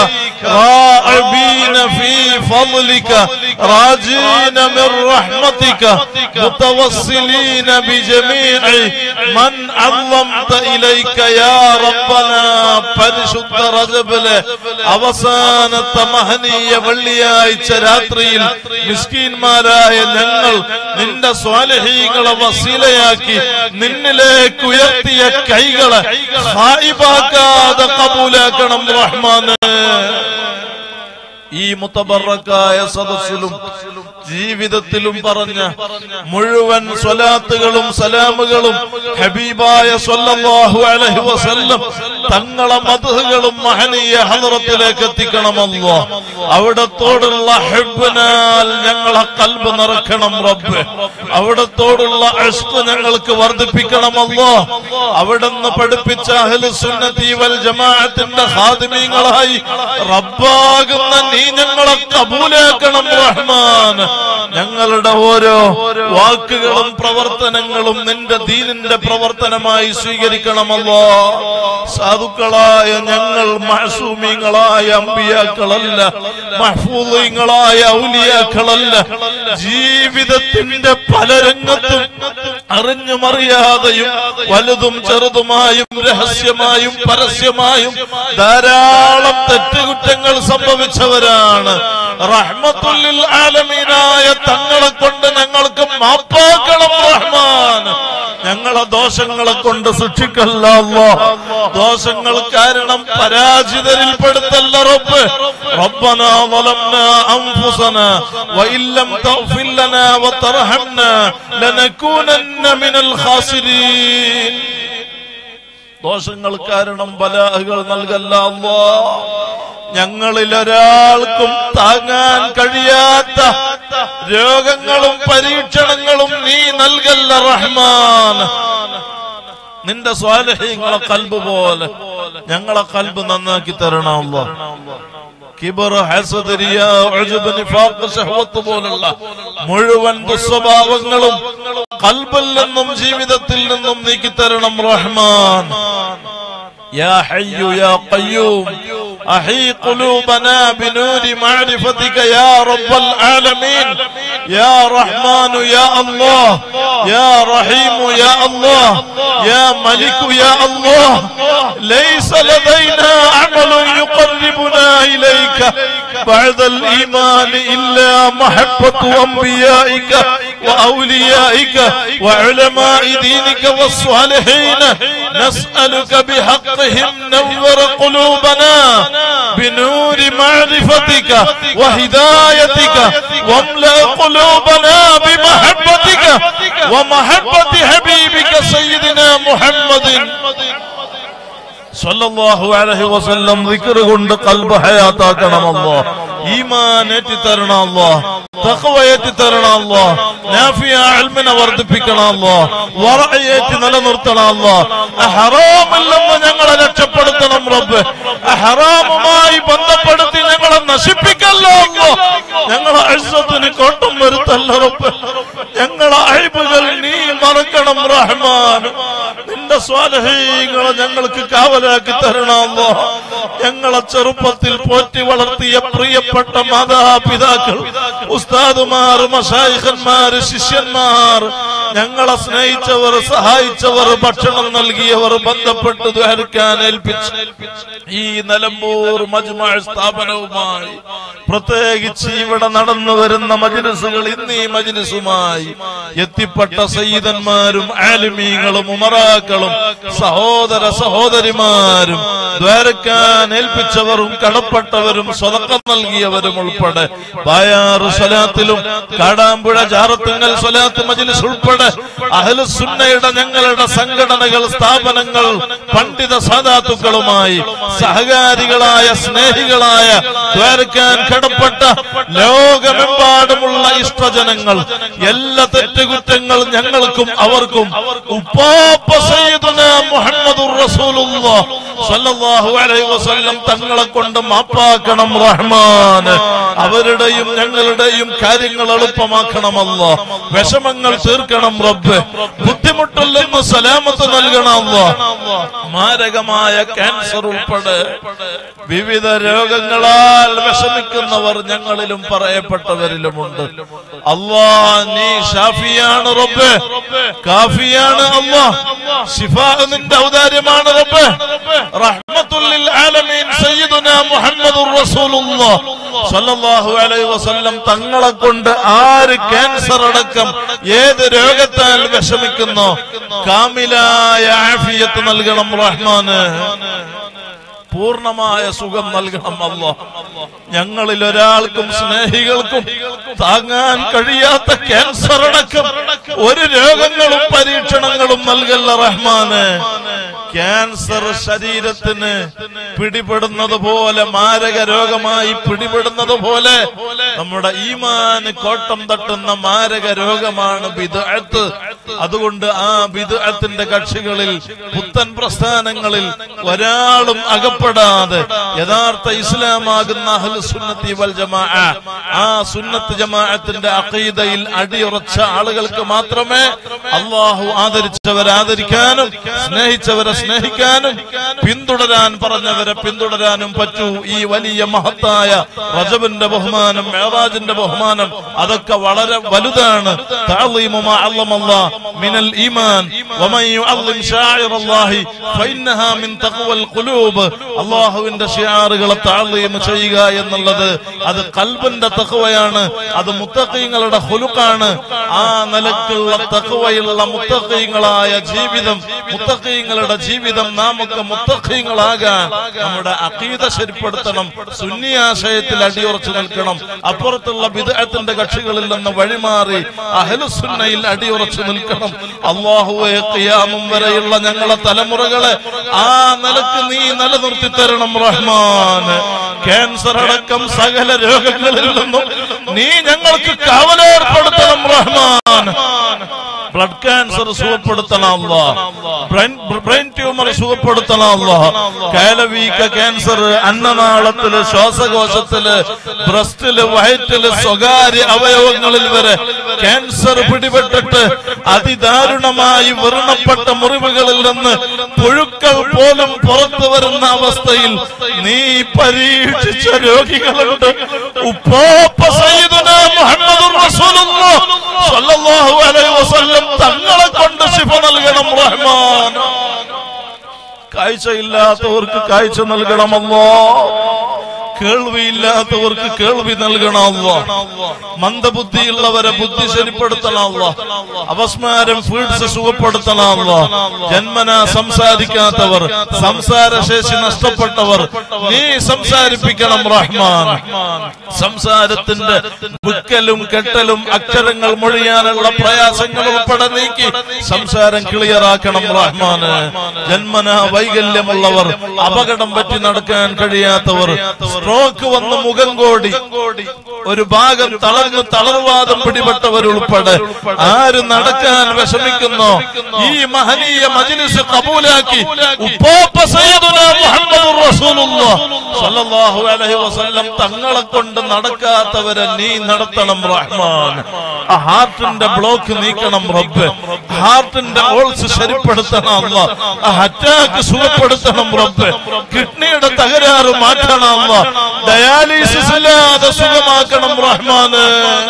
راغبين في فضلك راجين من رحمتك متوسلين بجميع من عظمت إليك يا ربنا പരിശുദ്ധ റജബിലെ അവസാനത്തെ മഹനീയ വെള്ളിയാഴ്ച രാത്രിയിൽ മിസ്കീന്മാരായ ഞങ്ങൾ നിന്റെ സ്വാലിഹീങ്ങളെ വസീലയാക്കി നിന്നിലേക്ക് ഉയർത്തിയ കൈകളെ ഹായിബാക്കാതെ കബൂലാക്കണം റഹ്മാനേ. ഈ മുതബറക്കായ സദസ്സിലും ജീവിതത്തിലും പറഞ്ഞ മുഴുവൻ സ്വലാത്തുകളും സലാമുകളും ഹബീബായ സ്വല്ലല്ലാഹു അലൈഹി വസല്ലം തങ്ങളെ മദ്ഹുകളും മഹനീയ ഹദ്റത്തിലേക്ക് എത്തിക്കണം അല്ലാഹ്. അവിടത്തോടുള്ള ഹബ്ബിനാൽ ഞങ്ങളെ ഖൽബ് നിറക്കണം റബ്ബേ. അവിടത്തോടുള്ള ഇഷ്ഖ് ഞങ്ങൾക്ക് വർദ്ധിപ്പിക്കണം അല്ലാഹ്. അവിടുന്ന് പഠിപ്പിച്ച അഹ്ലുസ് സുന്നത്തി വൽ ജമാഅത്തിന്റെ ഖാദിമീങ്ങളായി റബ്ബാകുന്ന നീ ഞങ്ങളെ കബൂലാക്കണം റഹ്മാൻ. ഞങ്ങളുടെ ഓരോ വാക്കുകളും പ്രവർത്തനങ്ങളും നിന്റെ ദീനിന്റെ പ്രവർത്തനമായി സ്വീകരിക്കണമല്ലോ. സാധുക്കളായ ഞങ്ങൾ മഅസൂമീങ്ങളായ അമ്പിയാക്കളല്ല, മഹ്ഫൂളീങ്ങളായ ഔലിയാക്കളല്ല. ജീവിതത്തിന്റെ പല രംഗത്തും അറിഞ്ഞും അറിയാതെയും വലുതും ചെറുതുമായും രഹസ്യമായും പരസ്യമായും ധാരാളം തെറ്റുകുറ്റങ്ങൾ സംഭവിച്ചവരാണ്. റഹ്മത്തുൽ ലിൽ ആലമീനായ തങ്ങളെ കൊണ്ട് ഞങ്ങൾക്ക് മാപ്പാക്കണം റഹ്മാൻ. ഞങ്ങളെ ദോഷങ്ങളെ കൊണ്ട് ശിക്ഷിക്കല്ല അല്ലാഹ്. ദോഷങ്ങൾ കാരണം പരാജിതരിൽ പെടുത്തല്ല റബ്ബ്. റബ്ബനാ ളലംനാ അൻഫുസനാ വഇല്ലം തഗ്ഫിർ ലനാ വതർഹംനാ ലനകൂനന്ന മിനൽ ഖാസിരീൻ. ദോഷങ്ങൾ കാരണം ബലാഹുകൾ നൽകല്ല അല്ലാഹ്. ഞങ്ങളിൽ ഒരാൾക്കും താങ്ങാൻ കഴിയാത്ത രോഗങ്ങളും പരീക്ഷണങ്ങളും നീ നൽകല്ല റഹ്മാൻ. നിന്റെ സ്വാലിഹീങ്ങളെ ഖൽബ് പോലെ ഞങ്ങളെ ഖൽബ് നന്നാക്കി തരണം അല്ലാഹ്. കിബർ, ഹസദ്, റിയാ, ഉജ്ബ്, നിഫാഖ്, ശഹ്വത്ത് പോലുള്ള മുഴുവൻ ദുസ്വഭാവങ്ങളും ഖൽബിൽ നിന്നും ജീവിതത്തിൽ നിന്നും നീക്കി തരണം റഹ്മാൻ. يا حي يا قيوم أحي قلوبنا بنور معرفتك يا رب العالمين. يا رحمن يا الله يا رحيم يا الله يا ملك يا الله. ليس لدينا عمل يقربنا إليك بعد الإيمان إلا محبة أنبيائك وأوليائك وعلماء دينك والصالحين. نسألك بحقهم نور قلوبنا بنور معرفتك وهدايتك واملأ قلوبنا بمحبتك ومحبة حبيبك سيدنا محمد സ്വല്ലല്ലാഹു അലൈഹി വസല്ലം ദിക്ർ കൊണ്ട് ഖൽബ് ഹയാത്താക്കണം അല്ലാഹ്. ഈമാൻ ഏറ്റി തരണം അല്ലാഹ്. തഖ്വ ഏറ്റി തരണം അല്ലാഹ്. നാഫിയ ഇൽമിനെ വർദ്ധിപ്പിക്കണം അല്ലാഹ്. വറഅ ഏറ്റി നിലനിർത്തണം അല്ലാഹ്. ഹറാമിൽ നിന്ന് ഞങ്ങളെ രക്ഷപ്പെടുത്തണം റബ്ബ്. ഹറാമുമായി ബന്ധപ്പെടുത്തി ഞങ്ങളെ നശിപ്പിക്കല്ലോ അല്ലാഹ്. ഞങ്ങളെ ഇസ്സത്തിന് കോട്ടം വരുത്തല്ല റബ്ബ്. ഞങ്ങളെ അയ്ബുകൾ നീ മറക്കണം റഹ്മാൻ. നിന്റെ സ്വാലിഹീങ്ങളെ ഞങ്ങൾക്ക് കാവലാക്കി തരണം അല്ലാഹ്. ഞങ്ങളെ ചെറുപ്പത്തിൽ പോറ്റി വളർത്തിയ പ്രിയപ്പെട്ട മാതാപിതാക്കൾ, ഉസ്താദുമാർ, മശായിഖന്മാർ, ശിഷ്യന്മാർ, ഞങ്ങളെ സ്നേഹിച്ചവർ, സഹായിച്ചവർ, ഭക്ഷണം നൽകിയവർ, ബന്ധപ്പെട്ട് ദ്വാരക്കാൻ ഏൽപ്പിച്ച് ഈ നിലമ്പൂർ മജ്മഅ സ്ഥാപനവുമായി, പ്രത്യേകിച്ച് ഇവിടെ നടന്നു വരുന്ന മജ്ലിസുകൾ, ഇന്ന് ഈ മജ്ലിസുമായി എത്തിപ്പെട്ട സയ്യിദന്മാരും ആലിമീങ്ങളും ഉമറാക്കളും സഹോദര സഹോദരിമാരും ദ്വാരക്കാൻ ഏൽപ്പിച്ചവരും കടപ്പെട്ടവരും സ്വതക്ക നൽകിയവരും ഉൾപ്പെടെ ബായാറു സ്വലാത്തിലും കാടാമ്പുഴ ജാറത്തുങ്ങൽ സ്വലാത്ത് മജ്ലിസ് ഉൾപ്പെടെ അഹ്ലുസുന്നയുടെ ഞങ്ങളുടെ സംഘടനകൾ, സ്ഥാപനങ്ങൾ, പണ്ഡിത സാദാത്തുക്കളുമായി സഹകാരികളായ സ്നേഹികളായ ദ്വാരക്കാൻ കടപ്പെട്ട ലോകമെമ്പാടുമുള്ള ഇഷ്ടജനങ്ങൾ, എല്ലാ തെറ്റുകുറ്റങ്ങൾ ഞങ്ങൾക്കും അവർക്കും ഉപ്പാപ്പ സയ്യിദുനാ മുഹമ്മദുർ റസൂലുള്ളാഹ് സ്വല്ലല്ലാഹു അലൈഹി വസല്ലം തങ്ങളെ കൊണ്ട് മാപ്പാക്കണം റഹ്മാൻ. അവരുടെയും ഞങ്ങളുടെയും കാര്യങ്ങൾ എളുപ്പമാക്കണം അല്ലാഹ്. വിഷമങ്ങൾ തീർക്കണം റബ്ബ്. ബുദ്ധിമുട്ടിൽ നിന്ന് സലാമത്ത് നൽകണം അല്ലാഹ്. മാരകമായ ക്യാൻസർ ഉൾപ്പെടെ വിവിധ രോഗങ്ങളാൽ വിഷമിക്കുന്നവർ ഞങ്ങളിലും പറയപ്പെട്ടവരിലുമുണ്ട്. അല്ലാഹ് നീ ഷാഫിയാണ് റബ്ബ്, കാഫിയാണ് അല്ലാഹ്. ശിഫാ നിന്റെ ഔദാര്യമാണ് റബ്ബ്. റഹ്മത്തുൽ ലിൽ ആലമീൻ സയ്യിദുനാ മുഹമ്മദുർ റസൂലുള്ളാഹ് സ്വല്ലല്ലാഹു അലൈഹി വസല്ലം തങ്ങളെ കൊണ്ട് ആര് ക്യാൻസർ അടക്കം ഏത് രോഗത്താൽ വിഷമിക്കുന്നോ കാമിലായ ആഫിയത്ത് നൽകണം റഹ്മാന്. പൂർണ്ണമായ സുഖം നൽകണം അല്ലാഹ്. ഞങ്ങളിൽ ഒരാൾക്കും സ്നേഹികൾക്കും താങ്ങാൻ കഴിയാത്ത ക്യാൻസർ അടക്കം ഒരു രോഗങ്ങളും പരീക്ഷണങ്ങളും നൽകല്ല റഹ്മാന്. ക്യാൻസർ ശരീരത്തിന് പിടിപെടുന്നത് പോലെ, മാരക രോഗമായി പിടിപെടുന്നത് പോലെ നമ്മുടെ ഈമാന് കോട്ടം തട്ടുന്ന മാരക രോഗമാണ് ബിദ്അത്ത്. അതുകൊണ്ട് ആ ബിദ്അത്തിന്റെ കക്ഷികളിൽ, പുത്തൻ പ്രസ്ഥാനങ്ങളിൽ ഒരാളും അകപ്പെടാതെ യഥാർത്ഥ ഇസ്ലാമാകുന്ന അഹ്ലുസുന്നത്തി വൽ ജമാഅ, ആ സുന്നത്ത് ജമാഅത്തിന്റെ അഖീദയിൽ അടിയുറച്ച ആളുകൾക്ക് മാത്രമേ അല്ലാഹു ആദരിച്ചവരെ ആദരിക്കാനും സ്നേഹിച്ചവരെ സ്നേഹിക്കാനും പിന്തുടരാൻ പറഞ്ഞവരെ പിന്തുടരാനും പറ്റൂ. ഈ വലിയ മഹത്തായ റജബിന്റെ ബഹുമാനം, മിഅ്റാജിന്റെ ബഹുമാനം, അതൊക്കെ വളരെ വലുതാണ്. തഅളീമു മാ അല്ലമല്ലാഹ് മിനൽ ഈമാൻ വമൻ യുഅല്ലിം ശാഇറല്ലാഹി ഫഇന്നഹാ മിൻ തഖ്വൽ ഖുലൂബ്. അല്ലാഹുവിന്റെ ശിആറുകളെ തഅളീം ചെയ്യുക എന്നുള്ളത് അത് ഖൽബിന്റെ തഖ്വയാണ്, അത് മുത്തഖീങ്ങളുടെ ഖുലുഖാണ്. ആ നിലക്കുള്ള തഖ്വയുള്ള മുത്തഖീങ്ങളായ ജീവിതം, മുത്തഖീങ്ങളുടെ ജീവിതം നമുക്ക് മുത്തഖീങ്ങളാകാൻ നമ്മുടെ അഖീദ ശരിപ്പെടുത്തണം. സുന്നി ആശയത്തിൽ അടിയുറച്ചു നിൽക്കണം. അപ്പുറത്തുള്ള ബിദ്അത്തിന്റെ കക്ഷികളിൽ നിന്ന് വഴിമാറി അഹ്ലുസുന്നയിൽ അടിയുറച്ചു നിൽക്കണം. അല്ലാഹുവേ, ഖിയാമം വരെയുള്ള ഞങ്ങളെ തലമുറകളെ ആ നിലക്ക് നീ നിലനിർത്തി തരണം റഹ്മാൻ. ക്യാൻസർ അടക്കം സകല രോഗങ്ങളിൽ നിന്നും നീ ഞങ്ങൾക്ക് കാവലേർപ്പെടുത്തണം റഹ്മാൻ. ബ്ലഡ് ക്യാൻസർ സുഖപ്പെടുത്തണം അല്ലാഹ്. ബ്രെയിൻ ട്യൂമർ സുഖപ്പെടുത്തണം അല്ലാഹ്. കയലവീക്ക ക്യാൻസർ അന്നനാളത്തില്, ശ്വാസകോശത്തില്, ബ്രസ്റ്റില്, വയറ്റില്, സ്വകാര്യ അവയവങ്ങളിൽ വരെ ക്യാൻസർ പിടിപെട്ടിട്ട് അതിദാരുണമായി വ്രണപ്പെട്ട മുറിവുകളിൽ നിന്ന് പുഴുക്കൾ പോലും പുറത്തു വരുന്ന അവസ്ഥയിൽ നീ പരീക്ഷിച്ച രോഗികളുണ്ട്. ഉപ്പാപ്പ സയ്യിദുനാ മുഹമ്മദുർ റസൂലുള്ളാഹ് സ്വല്ലല്ലാഹു അലൈഹി വസല്ലം തങ്ങളെ കൊണ്ട് ശിഫ നൽകണം റഹ്മാൻ. കാഴ്ചയില്ലാത്തവർക്ക് കാഴ്ച നൽകണമല്ലോ. കേൾവിയില്ലാത്തവർക്ക് കേൾവി നൽകണം അല്ലാഹ്. മന്ദബുദ്ധിയുള്ളവരെ ബുദ്ധി ശരിപ്പെടുത്തണം അല്ലാഹ്. അപസ്മാരം ഫീഡ്സ് സുഖപ്പെടുത്തണം അല്ലാഹ്. ജന്മനാ സംസാരിക്കാത്തവർ, സംസാരശേഷി നഷ്ടപ്പെട്ടവർ നീ സംസാരിപ്പിക്കണം റഹ്മാൻ. സംസാരത്തിന്റെ വിക്കലും കെട്ടലും അക്ഷരങ്ങൾ മൊഴിയാനുള്ള പ്രയാസങ്ങൾ ഉൾപ്പെടെ നീക്കി സംസാരം ക്ലിയറാക്കണം റഹ്മാന്. ജന്മനാ വൈകല്യമുള്ളവർ, അപകടം പറ്റി നടക്കാൻ കഴിയാത്തവർ, സ്ട്രോക്ക് വന്ന് മുഖം കോടി ഒരു ഭാഗം തളർന്ന് തളർവാദം പിടിപെട്ടവരുൾപ്പെടെ ആര് നടക്കാൻ വിഷമിക്കുന്നോ ഈ മഹനീയ മജ്ലിസ് കബൂലാക്കി ഉപ്പാപ്പ സയ്യിദുനാ മുഹമ്മദുർ റസൂലുള്ളാഹ് സ്വല്ലല്ലാഹു അലൈഹി വസല്ലം തങ്ങളെ കൊണ്ട് നടക്കാത്തവരെ നീ നടത്തണം റഹ്മാൻ. ആ ഹാർട്ടിന്റെ ബ്ലോക്ക് നീക്കണം റബ്ബ്. ഹാർട്ടിന്റെ ഓൾസ് ശരിപ്പെടുത്തണം അല്ലാഹ്. ആ അറ്റാക്ക് സുഖപ്പെടുത്തണം റബ്ബ്. കിഡ്നിയുടെ തകരാറ് മാറ്റണം അല്ലാഹ്. ഡയാലിസിസ് ഇല്ലാതെ സുഖമാക്കണം റഹ്മാന്.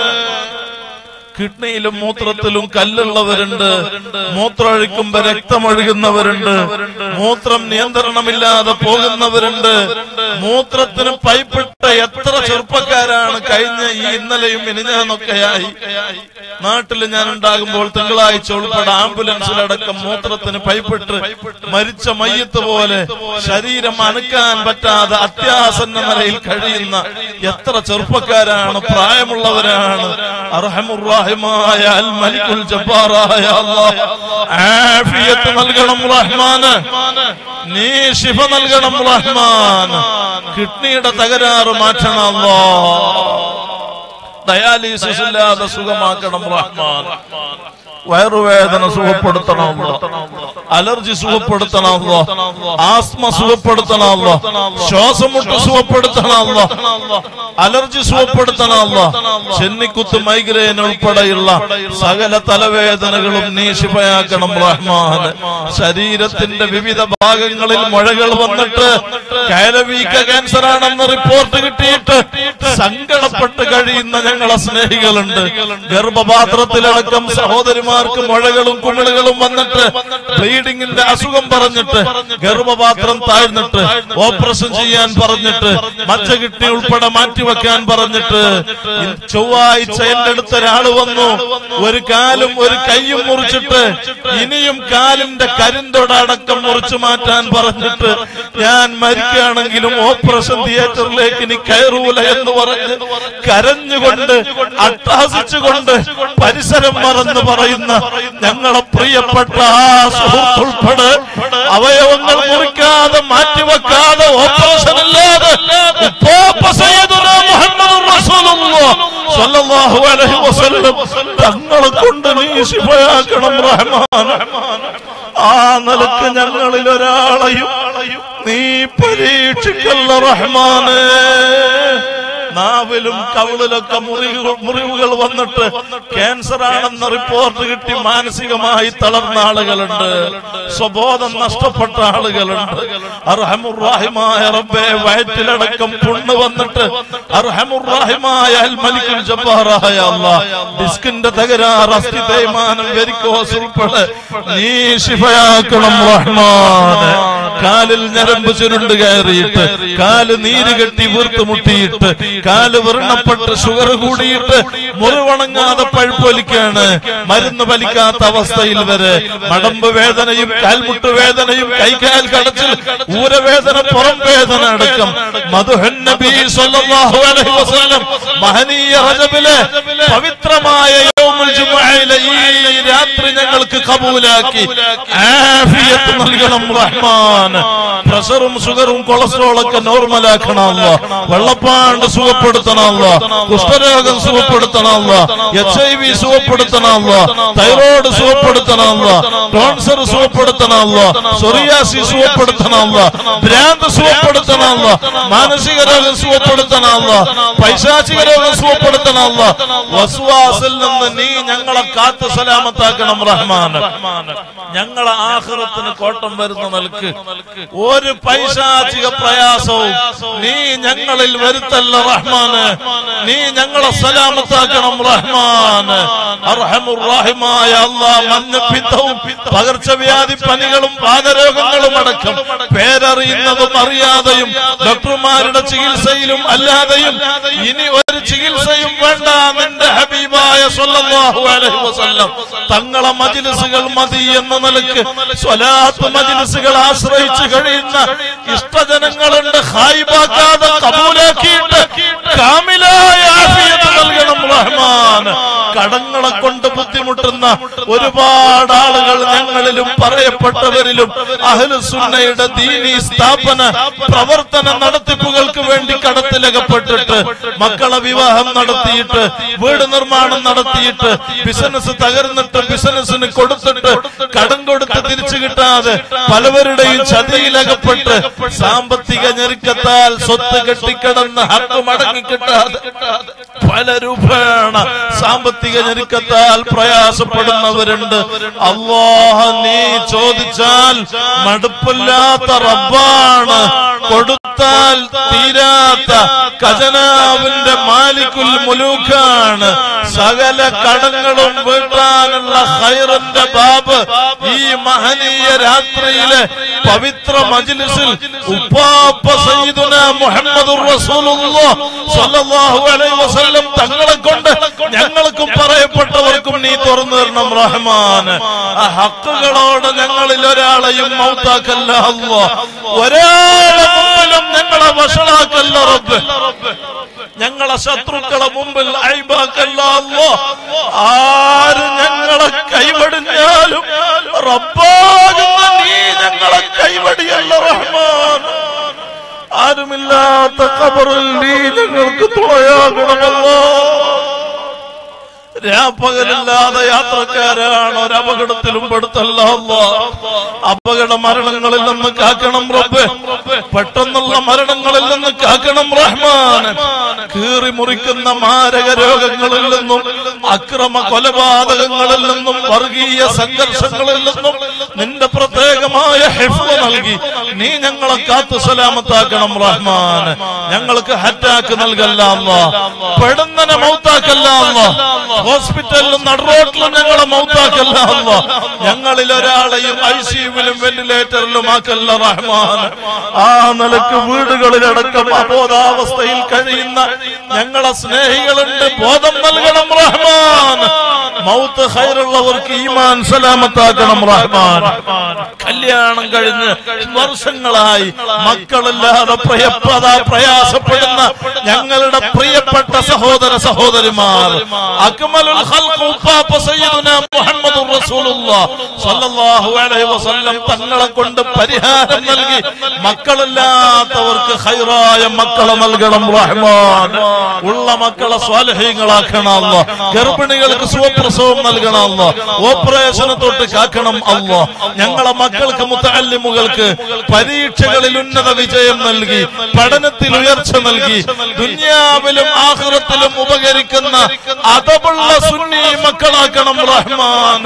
കിഡ്നിയിലും മൂത്രത്തിലും കല്ലുള്ളവരുണ്ട്, മൂത്രമൊഴിക്കുമ്പോ രക്തമൊഴുകുന്നവരുണ്ട്, മൂത്രം നിയന്ത്രണമില്ലാതെ പോകുന്നവരുണ്ട്, മൂത്രത്തിന് പൈപ്പിട്ട എത്ര ചെറുപ്പക്കാരാണ് കഴിഞ്ഞ ഈ ഇന്നലെയും മിനിഞ്ഞാന്നൊക്കെയായി നാട്ടിൽ ഞാൻ ഉണ്ടാകുമ്പോൾ തിങ്കളാഴ്ച ഉൾപ്പെടെ ആംബുലൻസിലടക്കം മൂത്രത്തിന് പൈപ്പിട്ട് മരിച്ച മയ്യത്ത് പോലെ ശരീരം അനക്കാൻ പറ്റാതെ അത്യാസന്ന നിലയിൽ കഴിയുന്ന എത്ര ചെറുപ്പക്കാരാണ്, പ്രായമുള്ളവരാണ്. അർഹമുർറഹീമായ അൽ മലിക്കുൽ ജബ്ബാറായ അല്ലാഹ് ആഫിയത്ത് നൽകണം റഹ്മാന്. നീ ശിഫ നൽകണം റഹ്മാൻ. കിഡ്നിയുടെ തകരാറ് മാറ്റണം അല്ലാഹ്. ഡയാലിസിസ് ഇല്ലാതെ സുഖമാക്കണം റഹ്മാൻ. വയറുവേദന സുഖപ്പെടുത്തണം അല്ലാഹ്. അലർജി സുഖപ്പെടുത്തണം അല്ലാഹ്. ആസ്മ സുഖപ്പെടുത്തണം അല്ലാഹ്. ശ്വാസമുട്ട് സുഖപ്പെടുത്തണം അല്ലാഹ്. അലർജി സുഖപ്പെടുത്തണം അല്ലാഹ്. ചെന്നിക്കുത്ത്, മൈഗ്രെയിൻ ഉൾപ്പെടെയുള്ള സകല തലവേദനകളും നീ ശിഫയാക്കണം റഹ്മാൻ. ശരീരത്തിന്റെ വിവിധ ഭാഗങ്ങളിൽ മുഴകൾ വന്നിട്ട് കയലവീക്ക ക്യാൻസർ ആണെന്ന് റിപ്പോർട്ട് കിട്ടിയിട്ട് സങ്കടപ്പെട്ട് കഴിയുന്ന ഞങ്ങളെ സ്നേഹികളുണ്ട്. ഗർഭപാത്രത്തിലടക്കം സഹോദരിമാർക്ക് മുഴകളും കുമിളുകളും വന്നിട്ട് ബ്ലീഡിങ്ങിന്റെ അസുഖം പറഞ്ഞിട്ട് ഗർഭപാത്രം താഴ്ന്നിട്ട് ഓപ്പറേഷൻ ചെയ്യാൻ പറഞ്ഞിട്ട് മജ്ജ കിഡ്നി ഉൾപ്പെടെ മാറ്റിവെക്കാൻ പറഞ്ഞിട്ട് ചൊവ്വാഴ്ച എന്റെ അടുത്ത് ഒരാള് വന്നു. ഒരു കാലും ഒരു കൈയും മുറിച്ചിട്ട് ഇനിയും കാലിന്റെ കരിന്തൊടടക്കം മുറിച്ചു മാറ്റാൻ പറഞ്ഞിട്ട് ഞാൻ മരിക്കുകയാണെങ്കിലും ഓപ്പറേഷൻ തിയേറ്ററിലേക്ക് ഇനി കയറൂല എന്ന് പറഞ്ഞ് കരഞ്ഞുകൊണ്ട് അട്ടഹസിച്ചുകൊണ്ട് പരിസരം മറന്ന് പറയുന്ന ഞങ്ങളെ പ്രിയപ്പെട്ട ആ സുഹൃത്തുൾപ്പെടെ അവയവങ്ങൾ മുറിക്കാതെ മാറ്റിവെക്കാതെ ഓപ്പറേഷൻ ഇല്ലാതെ സ്വല്ലല്ലാഹു അലൈഹി വസല്ലം തങ്ങളെ കൊണ്ട് നീ ശിഫയാക്കണം റഹ്മാൻ. ആ നിലക്ക് ഞങ്ങളിൽ ഒരാളെയും നീ പരീക്ഷിക്കല്ല റഹ്മാനേ. നാവിലും കവിളിലൊക്കെ മുറിവുകൾ വന്നിട്ട് ക്യാൻസർ ആണെന്ന റിപ്പോർട്ട് കിട്ടി മാനസികമായി തളർന്ന ആളുകളുണ്ട്, സ്വബോധം നഷ്ടപ്പെട്ട ആളുകളുണ്ട്. അർഹമുർറഹീമായ റബ്ബേ, വയറ്റിലടക്കം പുണ്ണ് വന്നിട്ട് അർഹമുർറഹീമായ അൽ മലിക്കുൽ ജബ്ബാറായ അല്ലാഹ് ഡിസ്കിന്റെ തകരാറ്, അസ്ഥി തേയ്മാനം, വെരിക്കോസ് ഉൾപ്പെടെ നീ ശിഫയാക്കണം റഹ്മാൻ. കാലിൽ ഞരമ്പ് ചുരുണ്ട് കയറിയിട്ട്, കാല് നീര് കെട്ടി വീർത്തുമുട്ടിയിട്ട്, കാല് വ്രണപ്പെട്ട് ഷുഗർ കൂടിയിട്ട് മുറിവണങ്ങാതെ പഴുപ്പൊലിക്കാണ്, മരുന്ന് വലിക്കാത്ത അവസ്ഥയിൽ വരെ മടമ്പ് വേദനയും കാൽമുട്ട് വേദനയും കൈകാൽ കടച്ചിൽ, ഊരവേദന, പുറം വേദന അടക്കം മദ്ഹുൻ നബി സ്വല്ലല്ലാഹു അലൈഹി വസല്ലം മഹനീയ റജബിലെ പവിത്രമായ യൗമുൽ ജുമുഅയിലെ ഈ രാത്രി ഞങ്ങൾക്ക് കബൂലാക്കി ആഫിയത്ത് നൽകണം റഹ്മാൻ. പ്രഷറും ഷുഗറും കൊളസ്ട്രോളൊക്കെ നോർമലാക്കണം അല്ലാഹ്. വെള്ളപ്പാണ്ട് സുഖപ്പെടുത്തണം അല്ലാഹ്. കുഷ്ഠരോഗം സുഖപ്പെടുത്തണം അല്ലാഹ്. HIV സുഖപ്പെടുത്തണം അല്ലാഹ്. തൈറോയ്ഡ് സുഖപ്പെടുത്തണം അല്ലാഹ്. ക്യാൻസർ സുഖപ്പെടുത്തണം അല്ലാഹ്. സോറിയാസിസ് സുഖപ്പെടുത്തണം അല്ലാഹ്. ഭ്രാന്ത് സുഖപ്പെടുത്തണം അല്ലാഹ്. മാനസിക രോഗം സുഖപ്പെടുത്തണം അല്ലാഹ്. പൈശാചിക രോഗം സുഖപ്പെടുത്തണം അല്ലാഹ്. വസ്വാസിൽ നിന്ന് നീ ഞങ്ങളെ കാത്തു സലാമത്താക്കി സലാമത്താക്കണം റഹ്മാൻ. ഞങ്ങളെ ആഖിറത്തിന് കോട്ടം വരുന്ന നിലക്ക് ഒരു പൈശാചിക പ്രയാസവും നീ ഞങ്ങളിൽ വരുത്തല്ല റഹ്മാന്. നീ ഞങ്ങളെ സലാമത്താക്കണം റഹ്മാന്. അർഹമുർ റഹീമായ അല്ലാഹ്, മഞ്ഞപ്പിത്തവും പകർച്ചവ്യാധി പനികളും പാദരോഗങ്ങളും അടക്കം പേരറിയുന്നതും അറിയാതെയും ഡോക്ടർമാരുടെ ചികിത്സയിലും അല്ലാതെയും ഇനി ഒരു ചികിത്സയും വേണ്ട. നിന്റെ ഹബീബായ സ്വല്ലല്ലാഹു അലൈഹി വസല്ലം തങ്ങളെ മജ്ലിസുകൾ മതി എന്ന നിലക്ക് സ്വലാത്ത് മജ്ലിസുകൾ ആശ്രയിച്ച് കഴിയുന്ന ഇഷ്ടജനങ്ങളുണ്ട്. ഖായിബാക്കാതെ കബൂലാക്കിയിട്ട് കാമിലായ ആഫിയത്ത് നൽകണം റഹ്മാൻ. കടങ്ങളെ കൊണ്ട് ബുദ്ധിമുട്ടുന്ന ഒരുപാട് ആളുകൾ ഞങ്ങളിലും പറയപ്പെട്ടവരിലും അഹ്ലുസുന്നയുടെ ദീനീ സ്ഥാപന പ്രവർത്തന നടത്തിപ്പുകൾക്ക് വേണ്ടി കടത്തിലകപ്പെട്ടിട്ട് മക്കളെ വിവാഹം നടത്തിയിട്ട് വീട് നിർമ്മാണം നടത്തിയിട്ട് ബിസിനസ് തകർന്നിട്ട് ബിസിനസിന് കൊടുത്തിട്ട് കടം കൊടുത്ത് തിരിച്ചു കിട്ടാതെ പലവരുടെയും ചതിയിലകപ്പെട്ട് സാമ്പത്തിക ഞെരുക്കത്താൽ സ്വത്ത് കെട്ടിക്കിടന്ന് ഹക്ക് മടങ്ങി കിട്ടാതെ പല രൂപേണ സാമ്പത്തിക ഞെരുക്കത്താൽ പ്രയാസപ്പെടുന്നവരുണ്ട്. അല്ലാഹ്, നീ ചോദിച്ചാൽ മടുപ്പില്ലാത്ത റബ്ബാണ്. കൊടുത്താൽ തീരാത്ത ഖജനാവിന്റെ മാലിക്കുൽ മുലൂക്കാണ്. സകല കടങ്ങളും വീട്ടാനുള്ള ഖൈറിന്റെ ബാബ് ഈ മഹനീയ രാത്രിയിലെ പവിത്ര മജ്ലിസിൽ ഉപ്പാപ്പ സയ്യിദുനാ മുഹമ്മദുർ റസൂലുള്ളാഹി സ്വല്ലല്ലാഹു അലൈഹി വസല്ലം തങ്ങളെ കൊണ്ട് ഞങ്ങൾക്കും പറയപ്പെട്ടവർക്കും നീ തുറന്നു തരണം റഹ്മാൻ. ആ ഹക്കുകളോട് ഞങ്ങളിൽ ഒരാളെയും മൗത്താക്കല്ല അല്ലാഹ്. ഒരാളെ മുമ്പിലും ഞങ്ങളെ വഷളാക്കല്ല റബ്ബ്. ഞങ്ങളെ ശത്രുക്കളെ മുമ്പിൽ ഐബാക്കല്ല അല്ലാഹ്. ആര് ഞങ്ങളെ കൈവടിഞ്ഞാലും റബ്ബാകുന്ന നീ ഞങ്ങളെ കൈവടിയല്ല റഹ്മാൻ. ആരുമില്ലാത്ത ഖബറിൽ നീ ഞങ്ങൾക്ക് തുണയാകണമല്ലോ. രാപ്പകലില്ലാതെ യാത്രക്കാരാണ്. ഒരപകടത്തിലും പെടുത്തല്ല അല്ലാഹ്. അപകട മരണങ്ങളിൽ നിന്ന് കാക്കണം റബ്ബേ. പെട്ടെന്നുള്ള മരണങ്ങളിൽ നിന്ന് കാക്കണം റഹ്മാൻ. കീറി മുറിക്കുന്ന മാരക രോഗങ്ങളിൽ നിന്നും അക്രമ കൊലപാതകങ്ങളിൽ നിന്നും വർഗീയ സംഘർഷങ്ങളിൽ നിന്നും നിന്റെ പ്രത്യേകമായ ഹിഫ്ള് നൽകി നീ ഞങ്ങളെ കാത്തു സലാമത്താക്കണം റഹ്മാൻ. ഞങ്ങൾക്ക് ഹറ്റാക്ക് നൽകല്ല അല്ലാഹ്. പെടുന്നനെ മൗത്താക്കല്ല അല്ലാഹ്. ഹോസ്പിറ്റലിലും നടുറോട്ടിലും ഞങ്ങളെ മൗത്താക്കല്ല അല്ലാഹ്. ഞങ്ങളിൽ ഒരാളെയും ഐസിയുവിലും വെന്റിലേറ്ററിലും ആക്കല്ല റഹ്മാൻ. ആ നിലക്ക് വീടുകളിലടക്കം അബോധാവസ്ഥയിൽ കഴിയുന്ന ഞങ്ങളെ സ്നേഹികളുണ്ട്. ബോധം നൽകണം റഹ്മാൻ. മൗത്ത് ഖൈറുള്ളവർക്ക് ഈമാൻ സലാമത്താക്കണം റഹ്മാൻ. കല്യാണം കഴിഞ്ഞ് വർഷങ്ങളായി മക്കളില്ലാതെ പ്രയാസപ്പെടുന്ന ഞങ്ങളുടെ പ്രിയപ്പെട്ട സഹോദര സഹോദരിമാർ, അക്മലുൽ ഖൽഖ് ഉപ്പാപ്പ സയ്യിദുനാ മുഹമ്മദുർ റസൂലുള്ളാഹി സ്വല്ലല്ലാഹു അലൈഹി വസല്ലം തങ്ങളെ കൊണ്ട് പരിഹാരം നൽകി മക്കളില്ലാത്തവർക്ക് ഖൈറായ മക്കളെ നൽകണം റഹ്മാൻ. ഉള്ള മക്കളെ സ്വാലിഹീങ്ങളാക്കണം അല്ലാഹ്. ഗർഭിണികൾക്ക് സുഖപ്രസവം നൽകണം അല്ലാഹ്. ഓപ്പറേഷന് തൊട്ട് കാക്കണം അല്ലാഹ്. ഞങ്ങളെ മക്കൾക്ക് മുതഅല്ലിമുകൾക്ക് പരീക്ഷകളിൽ ഉന്നത വിജയം നൽകി പഠനത്തിൽ ഉയർച്ച നൽകി ദുനിയാവിലും ആഖിറത്തിലും ഉപകരിക്കുന്ന അതബുള്ള സുന്നി മക്കളാക്കണം റഹ്മാൻ.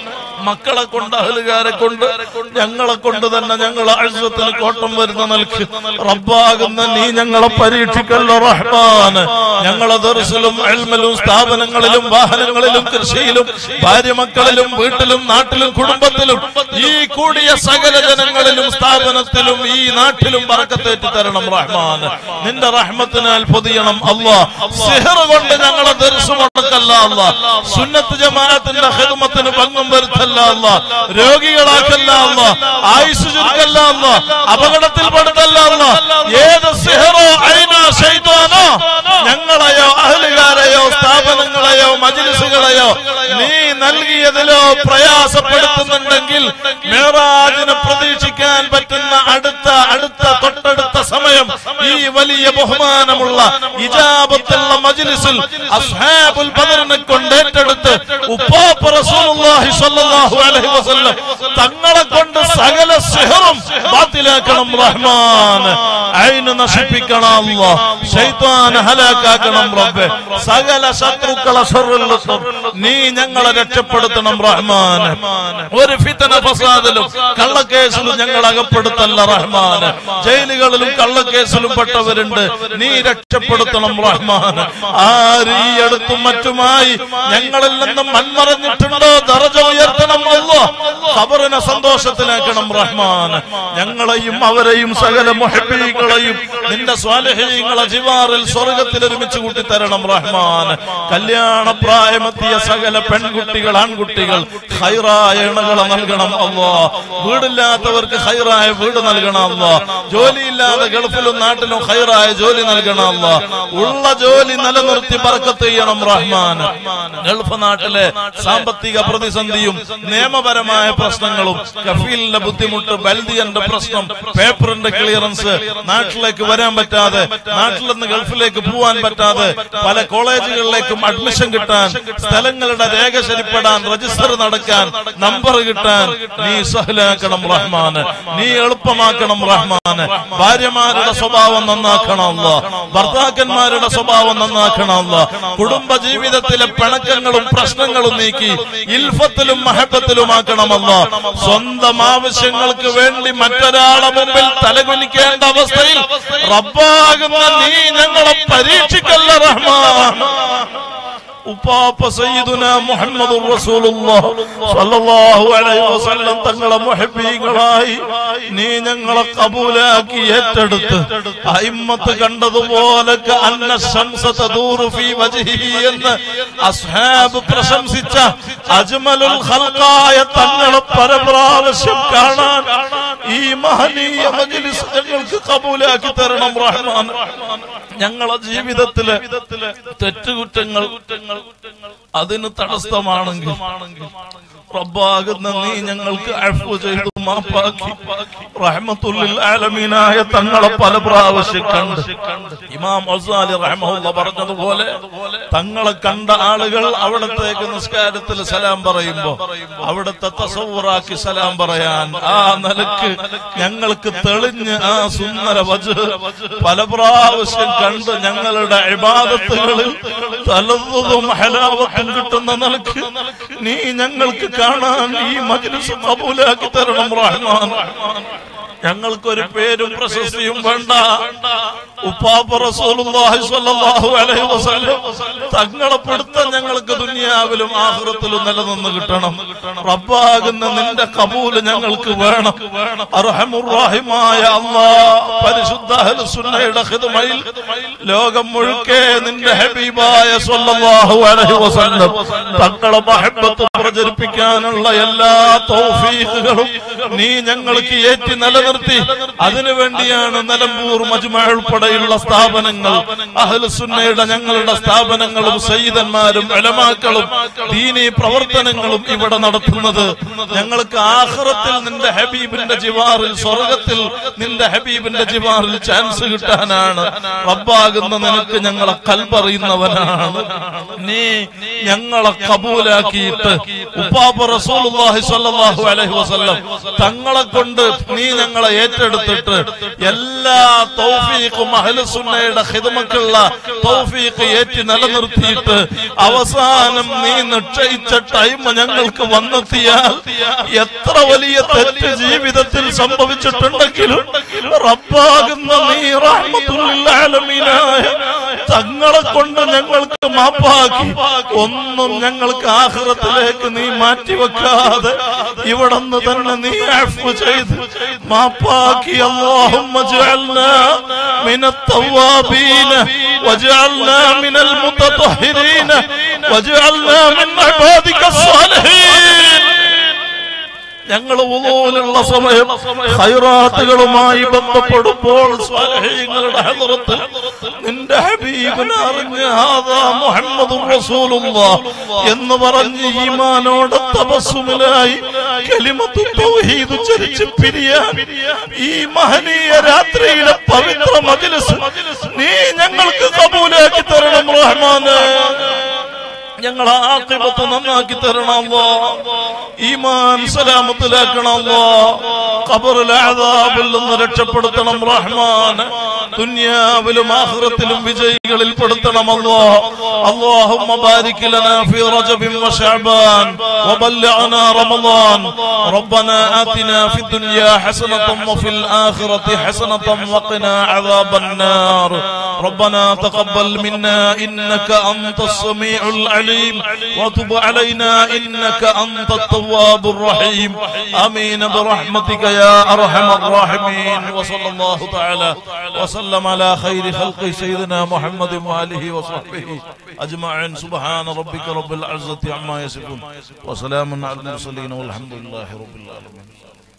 മക്കളെ കൊണ്ട് അഹലുകാരെ കൊണ്ട് ഞങ്ങളെ കൊണ്ട് തന്നെ ഞങ്ങളെ അഴ്സത്തിന് കോട്ടം വരുന്ന നിൽക്ക് റബ്ബാകുന്ന നീ ഞങ്ങളെ പരീക്ഷിക്കല്ലോ റഹ്മാൻ. ഞങ്ങളെ ദർസിലും ഇൽമിലും സ്ഥാപനങ്ങളിലും വാഹനങ്ങളിലും കൃഷിയിലും ഭാര്യ മക്കളിലും വീട്ടിലും നാട്ടിലും കുടുംബത്തിലും ഈ കൂടിയ സകല ജനങ്ങളിലും സ്ഥാപനത്തിലും ഈ നാട്ടിലും ബറക്കത്തേറ്റി തരണം റഹ്മാൻ. നിന്റെ റഹ്മത്തിനാൽ പൊതിയണം അല്ലാഹ്. സിഹർ കൊണ്ട് ഞങ്ങളെ ദർസ് മുടക്കല്ല അല്ലാഹ്. സുന്നത്ത് ജമാഅത്തിന്റെ ഖിദ്മത്തിന് ഭംഗം വരുത്തല്ല അല്ലാഹ്. രോഗികളാക്കല്ല അല്ലാഹ്. ആയുസ് ചുരുക്കല്ല അല്ലാഹ്. അപകടത്തിൽ പെടുത്തല്ല അല്ലാഹ്. ഏത് സിഹറോ ഐനോ ശൈത്താനോ ഞങ്ങളെയോ അഹ്ലുകാരെയോ സ്ഥാപനങ്ങളെയോ മജ്ലിസുകളെയോ നീ നൽകിയതിലോ പ്രയാസപ്പെടുത്തുന്നുണ്ടെങ്കിൽ മിഅ്റാജിനെ പ്രതീക്ഷിക്കാൻ പറ്റുന്ന തൊട്ടടുത്ത സമയം ഈ വലിയ ബഹുമാനമുള്ള ഇജാബത്തുള്ള മജ്ലിസിൽ അസ്ഹാബുൽ ബദറിനെ കൊണ്ട് ഏറ്റെടുത്ത് ഉപ്പാപ്പ റസൂലുള്ളാഹി സ്വല്ലല്ലാഹു അലൈഹി വസല്ലം തങ്ങളെ കൊണ്ട് സകല സിഹറും ബാത്തിലാക്കണം റഹ്മാൻ. ഐന് നശിപ്പിക്കണം അല്ലാഹ്, ശൈത്താൻ ഹലാക്കാക്കണം റബ്ബേ. സകല ശത്രുക്കളെ ശർറിൽ നിന്നും നീ ഞങ്ങളെ രക്ഷപ്പെടുത്തണം റഹ്മാൻ. ഒരു ഫിത്ന ഫസാദിലും കള്ളക്കേസിലും ഞങ്ങൾ അകപ്പെടുത്തല്ല റഹ്മാൻ. ജയിലുകളിലും കള്ളക്കേസിലും പെട്ടവരുണ്ട്, നീ രക്ഷപ്പെടുത്തണം റഹ്മാൻ. ആര് ഈ അടുത്തും മറ്റുമായി ഞങ്ങളിൽ നിന്നും മൺമറഞ്ഞിട്ടുണ്ടോ ദറജ ഉയർത്തണം അല്ലാഹ്. ഖബറിനെ സന്തോഷത്തിലാക്കണം റഹ്മാൻ. ഞങ്ങളെയും അവരെയും സകല മുഹബ്ബീങ്ങളെയും നിന്റെ സ്വാലിഹീങ്ങളെ ജിവാറിൽ സ്വർഗ്ഗത്തിൽ ഒരുമിച്ച് കൂട്ടി തരണം റഹ്മാൻ. കല്യാണ പ്രായമെത്തിയ സകല പെൺകുട്ടികൾ ആൺകുട്ടികൾ ഖൈറായ ഇണകളെ നൽകണം അല്ലാഹ്. വീടില്ലാത്തവർക്ക് ഖൈറായ വീട് നൽകണം അല്ലാഹ്. ജോലിയില്ലാതെ ഗൾഫിലും നാട്ടിലും ഖൈറായ ജോലി നൽകണം അല്ലാഹ്. ഉള്ള ജോലി നിലനിർത്തി ബർക്കത്ത് ചെയ്യണം റഹ്മാൻ. ഗൾഫ് നാട്ടിലെ സാമ്പത്തിക പ്രതിസന്ധിയും നിയമപരമായ പ്രശ്നങ്ങളും കഫീലിന്റെ ബുദ്ധിമുട്ട്, ബൽദിയന്റെ പ്രശ്നം, പേപ്പറിന്റെ ക്ലിയറൻസ്, നാട്ടിലേക്ക് വരാൻ പറ്റാതെ, നാട്ടിൽ നിന്ന് ഗൾഫിലേക്ക് പോവാൻ പറ്റാതെ, പല കോളേജുകളിലേക്കും അഡ്മിഷൻ കിട്ടാൻ, സ്ഥലങ്ങളുടെ രേഖ ശരിപ്പെടാൻ, രജിസ്റ്റർ നടക്കാൻ, നമ്പർ കിട്ടാൻ നീ സഹലാക്കണം റഹ്മാന്. നീ എളുപ്പമാക്കണം റഹ്മാന്. ഭാര്യമാരുടെ സ്വഭാവം നന്നാക്കണം അല്ലാഹ്. ഭർത്താക്കന്മാരുടെ സ്വഭാവം നന്നാക്കണം അല്ലാഹ്. കുടുംബ ജീവിതത്തിലെ പിണക്കങ്ങളും പ്രശ്നങ്ങളും നീക്കി ഇൽഫത്തിലും മഹബത്തിലുമാക്കണം അല്ലാഹ്. സ്വന്തം ആവശ്യങ്ങൾക്ക് വേണ്ടി മറ്റൊരാളെ മുമ്പിൽ തലകുനിക്കേണ്ട അവസ്ഥയിൽ റബ്ബാകുന്ന നീ ഞങ്ങളെ പരീക്ഷിക്കല്ല റഹ്മാൻ. ഉപ്പാപ്പ സയ്യിദുനാ മുഹമ്മദുർ റസൂലുള്ളാഹി സ്വല്ലല്ലാഹു അലൈഹി വസല്ലം തങ്ങളെ മുഹബ്ബീങ്ങളായി നീ ഞങ്ങളെ ഖബൂലാക്കി ഏറ്റെടുത്ത് അയിമ്മത്ത് കണ്ടതുപോലെ അന്ന ശംസ തദൂറു ഫീ വജ്ഹിഹി എന്ന് അസ്ഹാബ് പ്രശംസിച്ച അജ്മലുൽ ഖൽഖായ തങ്ങളെ പരപ്രാവശ്യം കാണാൻ ഈ മഹനീയ മജ്ലിസ് ഞങ്ങൾക്ക് ഖബൂലാക്കി തരണം റഹ്മാൻ. ഞങ്ങളെ ജീവിതത്തിലെ തെറ്റുകുറ്റങ്ങൾ അതിന് തടസ്സമാണെങ്കിൽ റബ്ബാകുന്ന നീ ഞങ്ങൾക്ക് അഫ്വ ചെയ്തു മാപ്പാക്കി റഹ്മത്തുൽ ലിൽ ആലമീനായ തങ്ങളെ പല പ്രാവശ്യം കണ്ട് ഇമാം ഗസാലി റഹ്മഹുല്ലാഹ് പറഞ്ഞതുപോലെ തങ്ങളെ കണ്ട ആളുകൾ അവിടത്തേക്ക് നിസ്കാരത്തിൽ സലാം പറയുമ്പോൾ അവിടുത്തെ തസവ്വുറാക്കി സലാം പറയാൻ ആ നിലക്ക് ഞങ്ങൾക്ക് തെളിഞ്ഞ് ആ സുന്ദര വജ്ഹ് പല പ്രാവശ്യം കണ്ട് ഞങ്ങളുടെ ഇബാദത്തുകളിൽ തലദ്ദും ഹലാവത്തും കിട്ടുന്ന നിലക്ക് നീ ഞങ്ങൾക്ക് കാണാൻ ഈ മജ്ലിസ് ഖബൂലാക്കി തരണം റഹ്മാൻ. ഞങ്ങൾക്കൊരു പേരും പ്രശസ്തിയും വേണ്ട. ഉപ്പാപ്പ റസൂലുള്ളാഹി സ്വല്ലല്ലാഹു അലൈഹി വസല്ലം തങ്ങളെ പിടുത്തം ഞങ്ങൾക്ക് ദുനിയാവിലും ആഖിറത്തിലും നിലനിന്ന് കിട്ടണം. റബ്ബാകുന്ന നിന്റെ ഖബൂൽ ഞങ്ങൾക്ക് വേണം. അർഹമുർ റഹീമായ അല്ലാഹ്, പരിശുദ്ധ അഹ്ലുസ് സുന്നയുടെ ഖിദ്മയിൽ ലോകം മുഴുക്കെ നിന്റെ ഹബീബായ സ്വല്ലല്ലാഹു അലൈഹി വസല്ലം തങ്ങളെ മഹബ്ബത്ത് പ്രചരിപ്പിക്കാനുള്ള എല്ലാ തൗഫീഖുകളും നീ ഞങ്ങൾക്ക് ഏറ്റി നിലനിർത്തി. അതിനുവേണ്ടിയാണ് നിലമ്പൂർ മജ്മഅ ഉൾപ്പെടെയുള്ള സ്ഥാപനങ്ങൾ, അഹ്ലുസ് സുന്നയുടെ ഞങ്ങളുടെ സ്ഥാപനങ്ങളും സയ്യിദന്മാരും ഉലമാക്കളും ദീനീ പ്രവർത്തനങ്ങളും ഇവിടെ നടത്തുന്നത്. ഞങ്ങൾക്ക് ആഖിറത്തിൽ നിന്റെ ഹബീബിന്റെ ജിവാറിൽ, സ്വർഗ്ഗത്തിൽ നിന്റെ ഹബീബിന്റെ ജിവാറിൽ ചാൻസ് കിട്ടാനാണ്. റബ്ബാകുന്ന നിനക്ക് ഞങ്ങളെ ഖൽബറിയുന്നവനാണ്. നീ ഞങ്ങളെ ഖബൂലാക്കിയിട്ട് ഉപ്പാപ്പ റസൂലുള്ളാഹി സ്വല്ലല്ലാഹു അലൈഹി വസല്ലം തങ്ങളെ കൊണ്ട് നീ ഞങ്ങളെ ഏറ്റെടുത്തിട്ട് എല്ലാ തൗഫീഖും അഹ്ലുസ് സുന്നയുടെ ഖിദ്മത്തുള്ള തൗഫീഖ് ഏറ്റി നിലനിർത്തിയിട്ട് അവസാനം നീ നിശ്ചയിച്ച ടൈം ഞങ്ങൾക്ക് വന്നെത്തിയാൽ എത്ര വലിയ തെറ്റ് ജീവിതത്തിൽ സംഭവിച്ചിട്ടുണ്ടെങ്കിലും റബ്ബാകുന്ന നീ റഹ്മത്തുൽ ലിൽ ആലമീനായ തങ്ങളെ കൊണ്ട് ഞങ്ങൾക്ക് മാപ്പാക്കി ഒന്നും ഞങ്ങൾക്ക് ആഖിറത്തിലേക്ക് നീ മാറ്റിവെക്കാതെ ഇവിടുന്ന് തന്നെ നീ അഫ്വ് ചെയ്ത് മാപ്പാക്കി. അല്ലാഹുമ്മ ജഅൽനാ മിനത് തവ്വാബീന വജഅൽനാ മിനൽ മുതതഹിരീന വജഅൽനാ മിൻ ഇബാദിക സ്സാലിഹീൻ. ഞങ്ങൾ വുളൂലുള്ള സമയം ഖൈറാത്തുകളുമായി ബന്ധപ്പെടുമ്പോൾ സ്വാലിഹീങ്ങളുടെ ഹദ്റത്തിൽ നിന്റെ ഹബീബിനെ അറിഞ്ഞ് ഹാദാ മുഹമ്മദുർ റസൂലുള്ളാഹ് എന്ന് പറഞ്ഞ് ഈമാനോടെ തബസ്സുമിലായി കലിമത്തു തൗഹീദ് ഉച്ചരിച്ച് പിരിയാൻ ഈ മഹനീയ രാത്രിയിലെ പവിത്ര മജ്ലിസ് നീ ഞങ്ങൾക്ക് കബൂലാക്കി തരണം റഹ്മാനേ. ഞങ്ങളെ ആഖിബത്ത് നന്നാക്കി തരണം അല്ലാഹ്. ഈമാൻ സലാമത്തിലാക്കണം അല്ലാഹ്. ഖബറിലെ അദാബിൽ നിന്ന് രക്ഷപ്പെടുത്തണം റഹ്മാൻ. ദുനിയാവിലും ആഖിറത്തിലും വിജയികളിൽ പെടുത്തണം അല്ലാഹ്. اللهم بارك لنا في رجب وشعبان وبلغنا رمضان. ربنا آتنا في الدنيا حسنة وفي الآخرة حسنة وقنا عذاب النار. ربنا تقبل منا إنك أنت السميع العليم وتب علينا إنك أنت التواب الرحيم. آمين برحمتك يا أرحم الراحمين. وصلى الله تعالى وسلم على خير خلق سيدنا محمد وآله وصحبه أجمعين. سبحان ربك رب العزة عما يصفون وسلام على المرسلين والحمد لله رب العالمين.